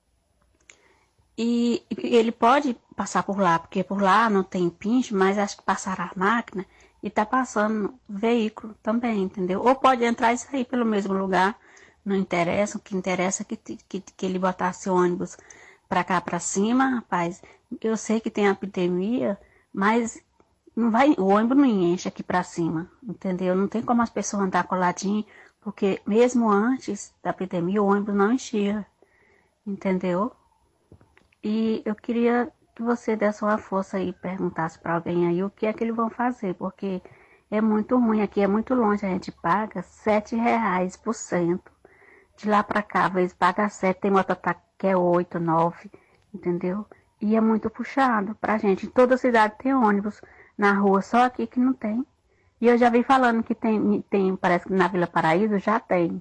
E ele pode passar por lá, porque por lá não tem pincho, mas acho que passaram a máquina e tá passando veículo também, entendeu? Ou pode entrar e sair pelo mesmo lugar, não interessa, o que interessa é que ele botasse o ônibus para cá, para cima, rapaz. Eu sei que tem epidemia, mas não vai, o ônibus não enche aqui para cima, entendeu? Não tem como as pessoas andar coladinho, porque mesmo antes da epidemia o ônibus não enchia, entendeu? E eu queria que você desse uma força aí, perguntasse para alguém aí o que é que eles vão fazer, porque é muito ruim, aqui é muito longe, a gente paga R$7 por cento. De lá para cá, às vezes paga 7, tem mototáxi que é 8, 9, entendeu? E é muito puxado pra gente. Em toda cidade tem ônibus, na rua só aqui que não tem. E eu já vi falando que tem, parece que na Vila Paraíso já tem.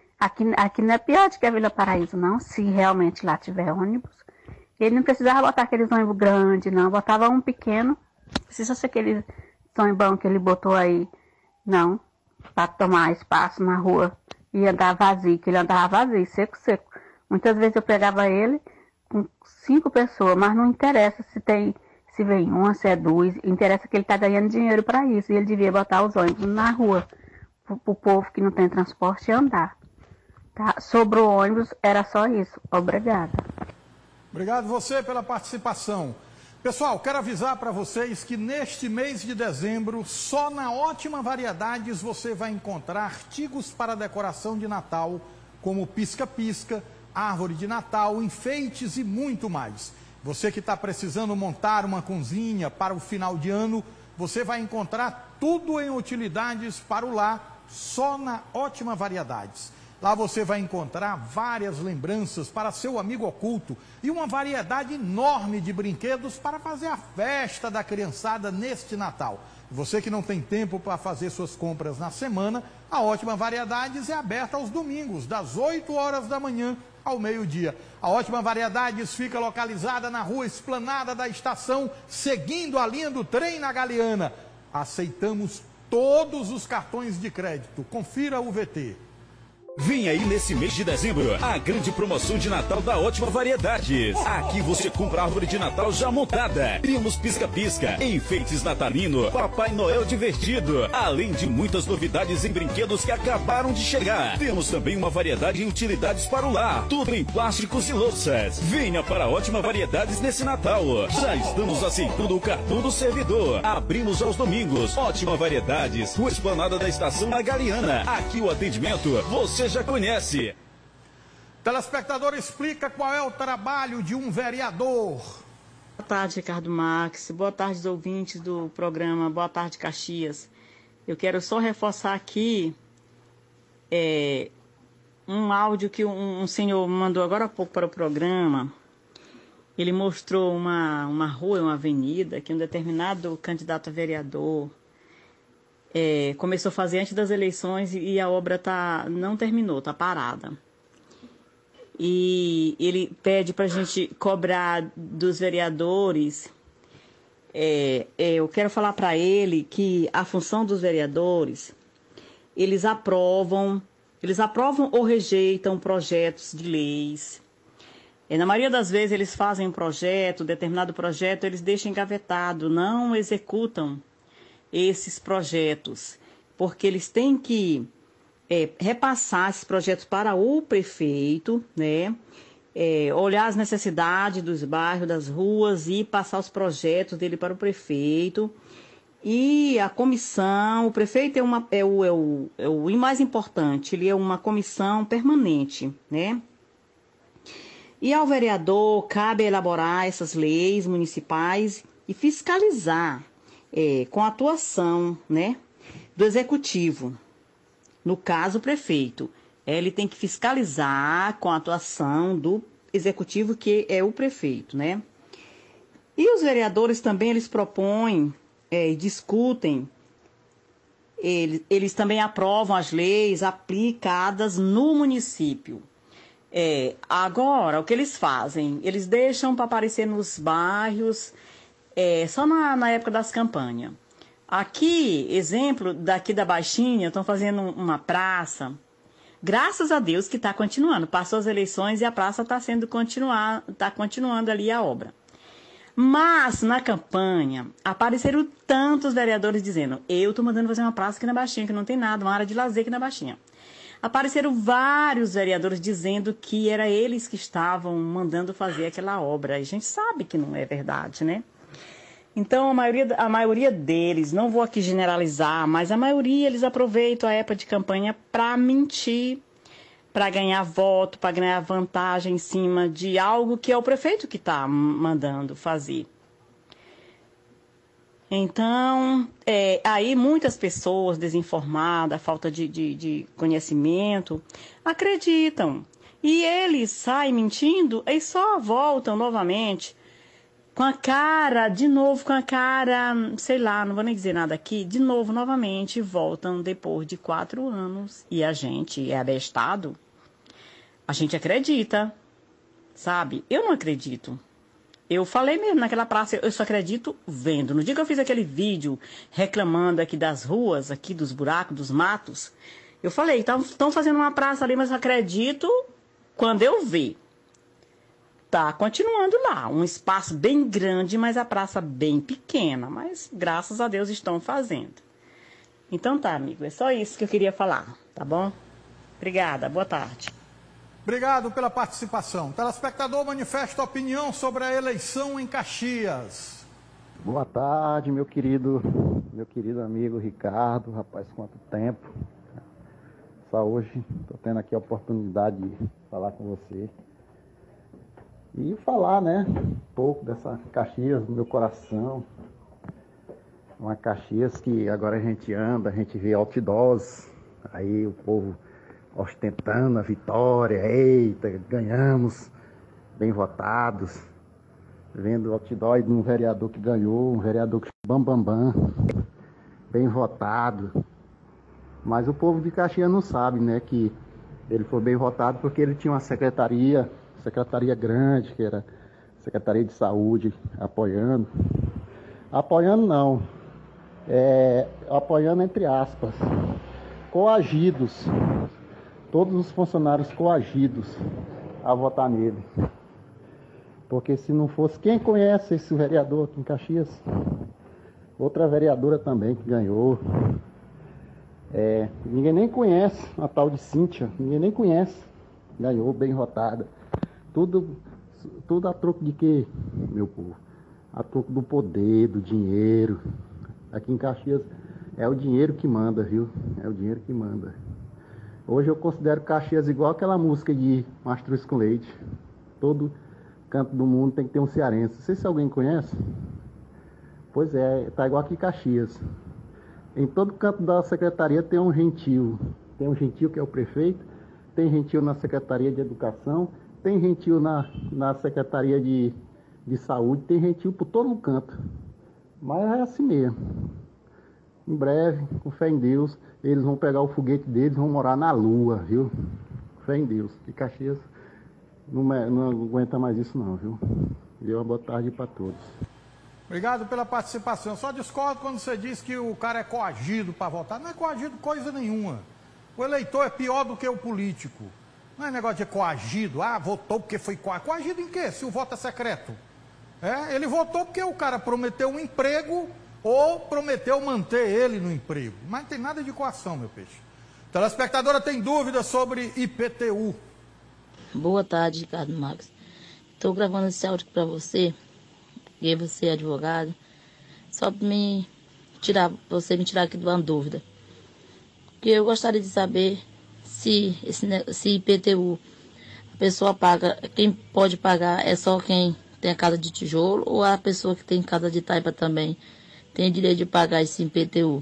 Aqui não é pior do que a Vila Paraíso, não, se realmente lá tiver ônibus. Ele não precisava botar aqueles ônibus grandes, não. Botava um pequeno. Precisa ser aquele ônibus que ele botou aí, não. Para tomar espaço na rua e andar vazio, que ele andava vazio, seco. Muitas vezes eu pegava ele com 5 pessoas, mas não interessa se vem uma, se é 2, interessa que ele está ganhando dinheiro para isso. E ele devia botar os ônibus na rua, para o povo que não tem transporte andar. Tá? Sobre o ônibus, era só isso. Obrigada. Obrigado você pela participação. Pessoal, quero avisar para vocês que neste mês de dezembro, só na Ótima Variedades você vai encontrar artigos para decoração de Natal, como pisca-pisca, árvore de Natal, enfeites e muito mais. Você que está precisando montar uma cozinha para o final de ano, você vai encontrar tudo em utilidades para o lar, só na Ótima Variedades. Lá você vai encontrar várias lembranças para seu amigo oculto e uma variedade enorme de brinquedos para fazer a festa da criançada neste Natal. Você que não tem tempo para fazer suas compras na semana, a Ótima Variedades é aberta aos domingos, das 8 horas da manhã ao meio-dia. A Ótima Variedades fica localizada na rua Esplanada da Estação, seguindo a linha do trem na Galeana. Aceitamos todos os cartões de crédito. Confira o VT. Vem aí nesse mês de dezembro a grande promoção de Natal da Ótima Variedades. Aqui você compra árvore de Natal já montada, primos pisca-pisca, enfeites natalino, Papai Noel divertido, além de muitas novidades em brinquedos que acabaram de chegar. Temos também uma variedade em utilidades para o lar, tudo em plásticos e louças. Venha para a Ótima Variedades nesse Natal. Já estamos aceitando o cartão do servidor. Abrimos aos domingos. Ótima Variedades, Rua Esplanada da Estação na Galeana. Aqui o atendimento você já conhece. Telespectador explica qual é o trabalho de um vereador. Boa tarde, Ricardo Marques. Boa tarde, ouvintes do programa Boa Tarde, Caxias. Eu quero só reforçar aqui um áudio que um senhor mandou agora há pouco para o programa. Ele mostrou uma rua, uma avenida que um determinado candidato a vereador começou a fazer antes das eleições e a obra não terminou, está parada. E ele pede para a gente cobrar dos vereadores. Eu quero falar para ele que a função dos vereadores, eles aprovam ou rejeitam projetos de leis. Na maioria das vezes eles fazem um projeto, determinado projeto, eles deixam engavetado, não executam esses projetos, porque eles têm que repassar esses projetos para o prefeito, né? Olhar as necessidades dos bairros, das ruas e passar os projetos dele para o prefeito. E a comissão, o prefeito é o mais importante, ele é uma comissão permanente, né? E ao vereador cabe elaborar essas leis municipais e fiscalizar com a atuação, né, do executivo. No caso, o prefeito. Ele tem que fiscalizar com a atuação do executivo, que é o prefeito, né? E os vereadores também, eles propõem, discutem, eles também aprovam as leis aplicadas no município. Agora, o que eles fazem? Eles deixam para aparecer nos bairros só na época das campanhas. Aqui, exemplo, daqui da Baixinha, estão fazendo uma praça. Graças a Deus que está continuando. Passou as eleições e a praça está continuando ali a obra. Mas, na campanha, apareceram tantos vereadores dizendo: eu estou mandando fazer uma praça aqui na Baixinha, que não tem nada, uma área de lazer aqui na Baixinha. Apareceram vários vereadores dizendo que era eles que estavam mandando fazer aquela obra. E a gente sabe que não é verdade, né? Então, a maioria deles, não vou aqui generalizar, mas a maioria, eles aproveitam a época de campanha para mentir, para ganhar voto, para ganhar vantagem em cima de algo que é o prefeito que está mandando fazer. Então, aí muitas pessoas desinformadas, falta de conhecimento, acreditam. E eles saem mentindo e só voltam novamente com a cara, de novo com a cara, sei lá, não vou nem dizer nada aqui, de novo, novamente, voltam depois de 4 anos. E a gente é abestado, a gente acredita, sabe? Eu não acredito. Eu falei mesmo naquela praça, eu só acredito vendo. No dia que eu fiz aquele vídeo reclamando aqui das ruas, aqui dos buracos, dos matos, eu falei, estão fazendo uma praça ali, mas eu acredito quando eu ver. Tá continuando lá, um espaço bem grande, mas a praça bem pequena. Mas, graças a Deus, estão fazendo. Então tá, amigo, é só isso que eu queria falar, tá bom? Obrigada, boa tarde. Obrigado pela participação. Telespectador manifesta opinião sobre a eleição em Caxias. Boa tarde, meu querido amigo Ricardo. Rapaz, quanto tempo. Só hoje estou tendo aqui a oportunidade de falar com você. E falar, né, um pouco dessa Caxias do meu coração. Uma Caxias que agora a gente anda, a gente vê outdoors, aí o povo ostentando a vitória, eita, ganhamos, bem votados. Vendo o outdoor de um vereador que ganhou, um vereador que bam, bem votado. Mas o povo de Caxias não sabe, né, que ele foi bem votado porque ele tinha uma secretaria grande, que era a Secretaria de Saúde, apoiando. Apoiando não, apoiando entre aspas, coagidos, todos os funcionários coagidos a votar nele. Porque se não fosse, quem conhece esse vereador aqui em Caxias? Outra vereadora também que ganhou. Ninguém nem conhece a tal de Cíntia, ninguém nem conhece, ganhou bem votada. Tudo a troco de quê, meu povo? A troco do poder, do dinheiro. Aqui em Caxias é o dinheiro que manda, viu? É o dinheiro que manda. Hoje eu considero Caxias igual aquela música de Mastruz com Leite. Todo canto do mundo tem que ter um cearense. Não sei se alguém conhece. Pois é, tá igual aqui em Caxias. Em todo canto da secretaria tem um gentil. Tem um gentil que é o prefeito, tem gentil na Secretaria de Educação, tem gentil na Secretaria de Saúde, tem gentil por todo canto. Mas é assim mesmo. Em breve, com fé em Deus, eles vão pegar o foguete deles e vão morar na Lua, viu? Fé em Deus. E Caxias não aguenta mais isso não, viu? Deu uma boa tarde para todos. Obrigado pela participação. Eu só discordo quando você diz que o cara é coagido para votar. Não é coagido coisa nenhuma. O eleitor é pior do que o político. Não é negócio de coagido. Votou porque foi coagido. Coagido em quê? Se o voto é secreto. Ele votou porque o cara prometeu um emprego ou prometeu manter ele no emprego. Mas não tem nada de coação, meu peixe. Telespectadora tem dúvidas sobre IPTU. Boa tarde, Ricardo Marques. Estou gravando esse áudio para você, porque você é advogado, só para você me tirar aqui de uma dúvida. Porque eu gostaria de saber se IPTU a pessoa paga, quem pode pagar é só quem tem a casa de tijolo ou a pessoa que tem casa de taipa também tem direito de pagar esse IPTU?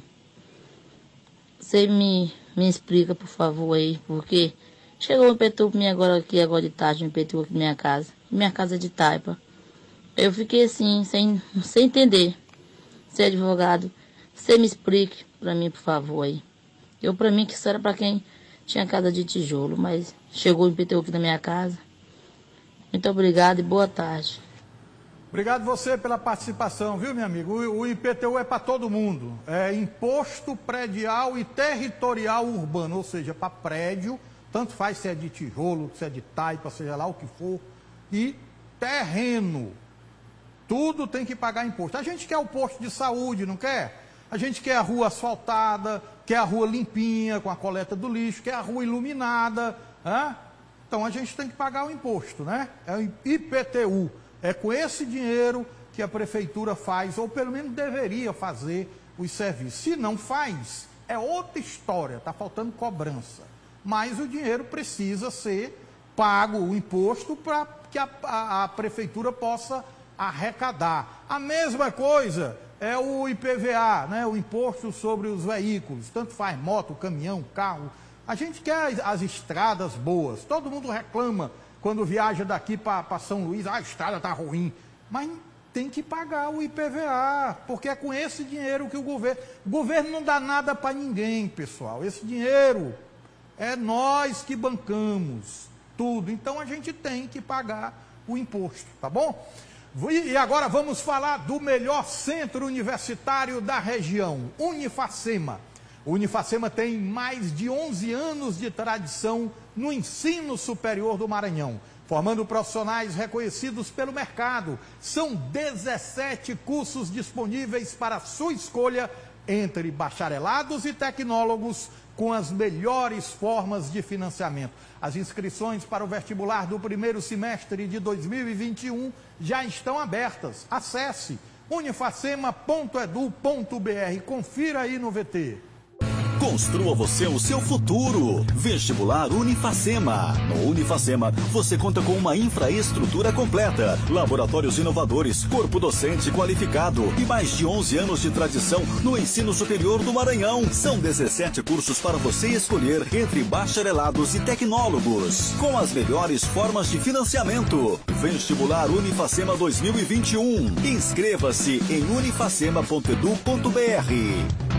Você me explica, por favor, aí, porque chegou um IPTU para mim agora de tarde, um IPTU aqui na minha casa. Minha casa é de taipa. Eu fiquei assim, sem entender. Você é advogado, você me explique para mim, por favor, aí. Para mim, que isso era para quem tinha casa de tijolo, mas chegou o IPTU aqui na minha casa. Muito obrigado e boa tarde. Obrigado você pela participação, viu, meu amigo? O IPTU é para todo mundo. É Imposto Predial e Territorial Urbano, ou seja, para prédio, tanto faz se é de tijolo, se é de taipa, seja lá o que for, e terreno. Tudo tem que pagar imposto. A gente quer o posto de saúde, não quer? A gente quer a rua asfaltada, quer a rua limpinha, com a coleta do lixo, quer a rua iluminada. Então a gente tem que pagar o imposto, né? É o IPTU. É com esse dinheiro que a prefeitura faz, ou pelo menos deveria fazer os serviços. Se não faz, é outra história, está faltando cobrança. Mas o dinheiro precisa ser pago, o imposto, para que a prefeitura possa arrecadar. A mesma coisa é o IPVA, né? O Imposto sobre os Veículos, tanto faz moto, caminhão, carro. A gente quer as estradas boas, todo mundo reclama quando viaja daqui para São Luís, a estrada está ruim, mas tem que pagar o IPVA, porque é com esse dinheiro que o governo não dá nada para ninguém, pessoal. Esse dinheiro é nós que bancamos tudo, então a gente tem que pagar o imposto, tá bom? E agora vamos falar do melhor centro universitário da região, Unifacema. O Unifacema tem mais de 11 anos de tradição no ensino superior do Maranhão, formando profissionais reconhecidos pelo mercado. São 17 cursos disponíveis para sua escolha entre bacharelados e tecnólogos, com as melhores formas de financiamento. As inscrições para o vestibular do primeiro semestre de 2021 já estão abertas. Acesse unifacema.edu.br. Confira aí no VT. Construa você o seu futuro. Vestibular Unifacema. No Unifacema, você conta com uma infraestrutura completa, laboratórios inovadores, corpo docente qualificado e mais de 11 anos de tradição no ensino superior do Maranhão. São 17 cursos para você escolher entre bacharelados e tecnólogos, com as melhores formas de financiamento. Vestibular Unifacema 2021. Inscreva-se em unifacema.edu.br.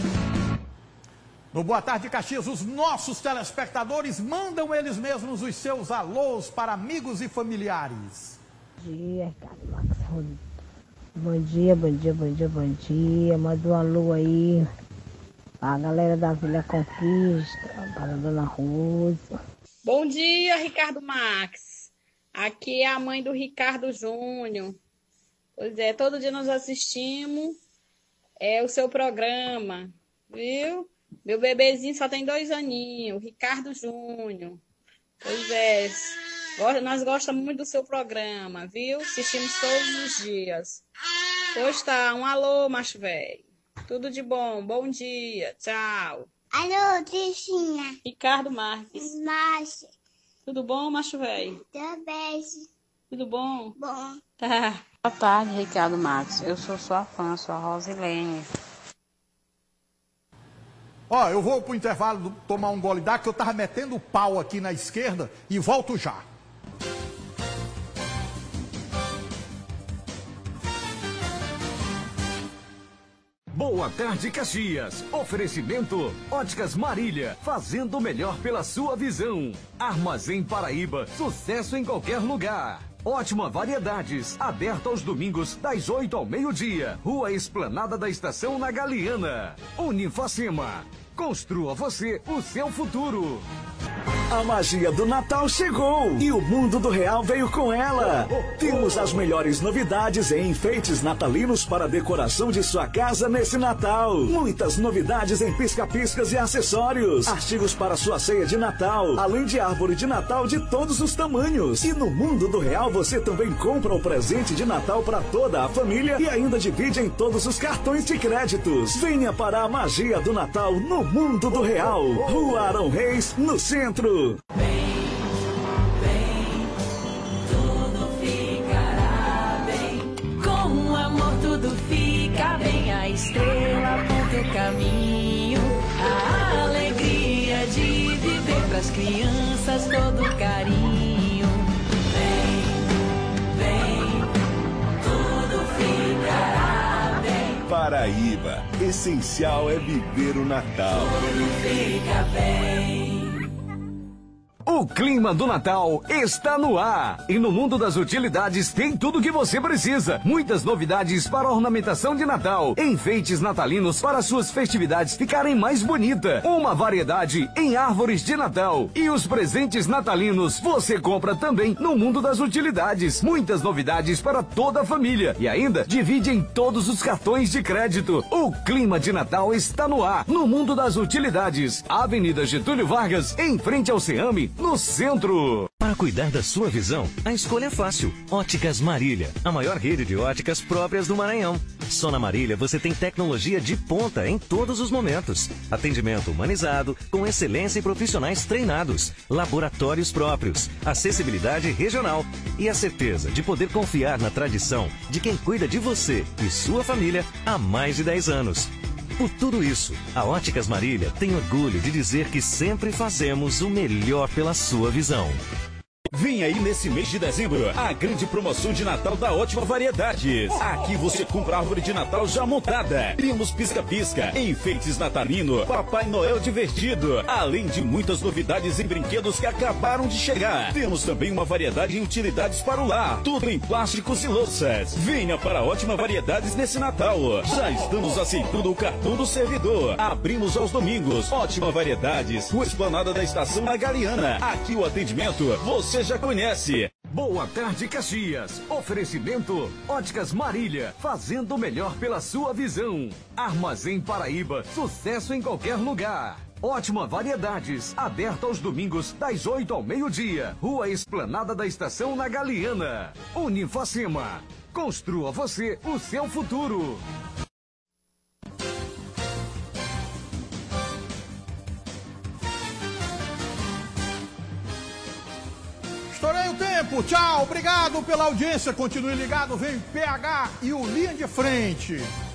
No Boa Tarde Caxias, os nossos telespectadores mandam eles mesmos os seus alôs para amigos e familiares. Bom dia, Ricardo Marques. Bom dia. Manda um alô aí para a galera da Vila Conquista, para a Dona Rosa. Bom dia, Ricardo Marques. Aqui é a mãe do Ricardo Júnior. Pois é, todo dia nós assistimos o seu programa, viu? Meu bebezinho só tem 2 aninhos, Ricardo Júnior. Pois é, nós gostamos muito do seu programa, viu? Assistimos todos os dias. Pois tá, um alô, macho velho. Tudo de bom, bom dia, tchau. Alô, Cristina. Ricardo Marques. Márcia. Tudo bom, macho velho? Também. Tudo bom? Bom. Tá. Boa tarde, Ricardo Marques. Eu sou sua fã, sou a Rosilene. Ó, eu vou pro intervalo tomar um gole d'água, que eu tava metendo o pau aqui na esquerda e volto já. Boa tarde, Caxias. Oferecimento Óticas Marília, fazendo o melhor pela sua visão. Armazém Paraíba, sucesso em qualquer lugar. Ótima Variedades, aberta aos domingos das 8 ao meio-dia. Rua Esplanada da Estação, na Galeana. Unifacema, construa você o seu futuro. A magia do Natal chegou e o mundo do real veio com ela. Temos as melhores novidades em enfeites natalinos para a decoração de sua casa nesse Natal. Muitas novidades em pisca-piscas e acessórios. Artigos para sua ceia de Natal, além de árvore de Natal de todos os tamanhos. E no mundo do real você também compra o presente de Natal para toda a família e ainda divide em todos os cartões de créditos. Venha para a magia do Natal no mundo do real. Rua Arão Reis, no centro. Tudo ficará bem. Com o amor tudo fica bem. A estrela aponta o caminho. A alegria de viver pras crianças todo carinho. Vem, tudo ficará bem. Paraíba, essencial é viver o Natal. Tudo fica bem. O clima do Natal está no ar. E no mundo das utilidades tem tudo o que você precisa. Muitas novidades para a ornamentação de Natal. Enfeites natalinos para suas festividades ficarem mais bonitas. Uma variedade em árvores de Natal. E os presentes natalinos você compra também no mundo das utilidades. Muitas novidades para toda a família. E ainda divide em todos os cartões de crédito. O clima de Natal está no ar. No mundo das utilidades. Avenida Getúlio Vargas, em frente ao Ceame, no centro. Para cuidar da sua visão, a escolha é fácil. Óticas Marília, a maior rede de óticas próprias do Maranhão. Só na Marília você tem tecnologia de ponta em todos os momentos. Atendimento humanizado, com excelência e profissionais treinados. Laboratórios próprios, acessibilidade regional e a certeza de poder confiar na tradição de quem cuida de você e sua família há mais de 10 anos. Por tudo isso, a Óticas Marília tem orgulho de dizer que sempre fazemos o melhor pela sua visão. Vem aí nesse mês de dezembro a grande promoção de Natal da Ótima Variedades. Aqui você compra árvore de Natal já montada, primos pisca-pisca, enfeites natalino, Papai Noel divertido, além de muitas novidades em brinquedos que acabaram de chegar. Temos também uma variedade em utilidades para o lar, tudo em plásticos e louças. Venha para a Ótima Variedades nesse Natal. Já estamos aceitando o cartão do servidor. Abrimos aos domingos. Ótima Variedades, Rua Esplanada da Estação na Galeana. Aqui o atendimento você já conhece. Boa tarde, Caxias. Oferecimento Óticas Marília, fazendo o melhor pela sua visão. Armazém Paraíba, sucesso em qualquer lugar. Ótima Variedades, aberta aos domingos das 8 ao meio-dia. Rua Esplanada da Estação na Galeana. Unifacema, construa você o seu futuro. Estourei o tempo, tchau, obrigado pela audiência, continue ligado, vem PH e o Linha de Frente.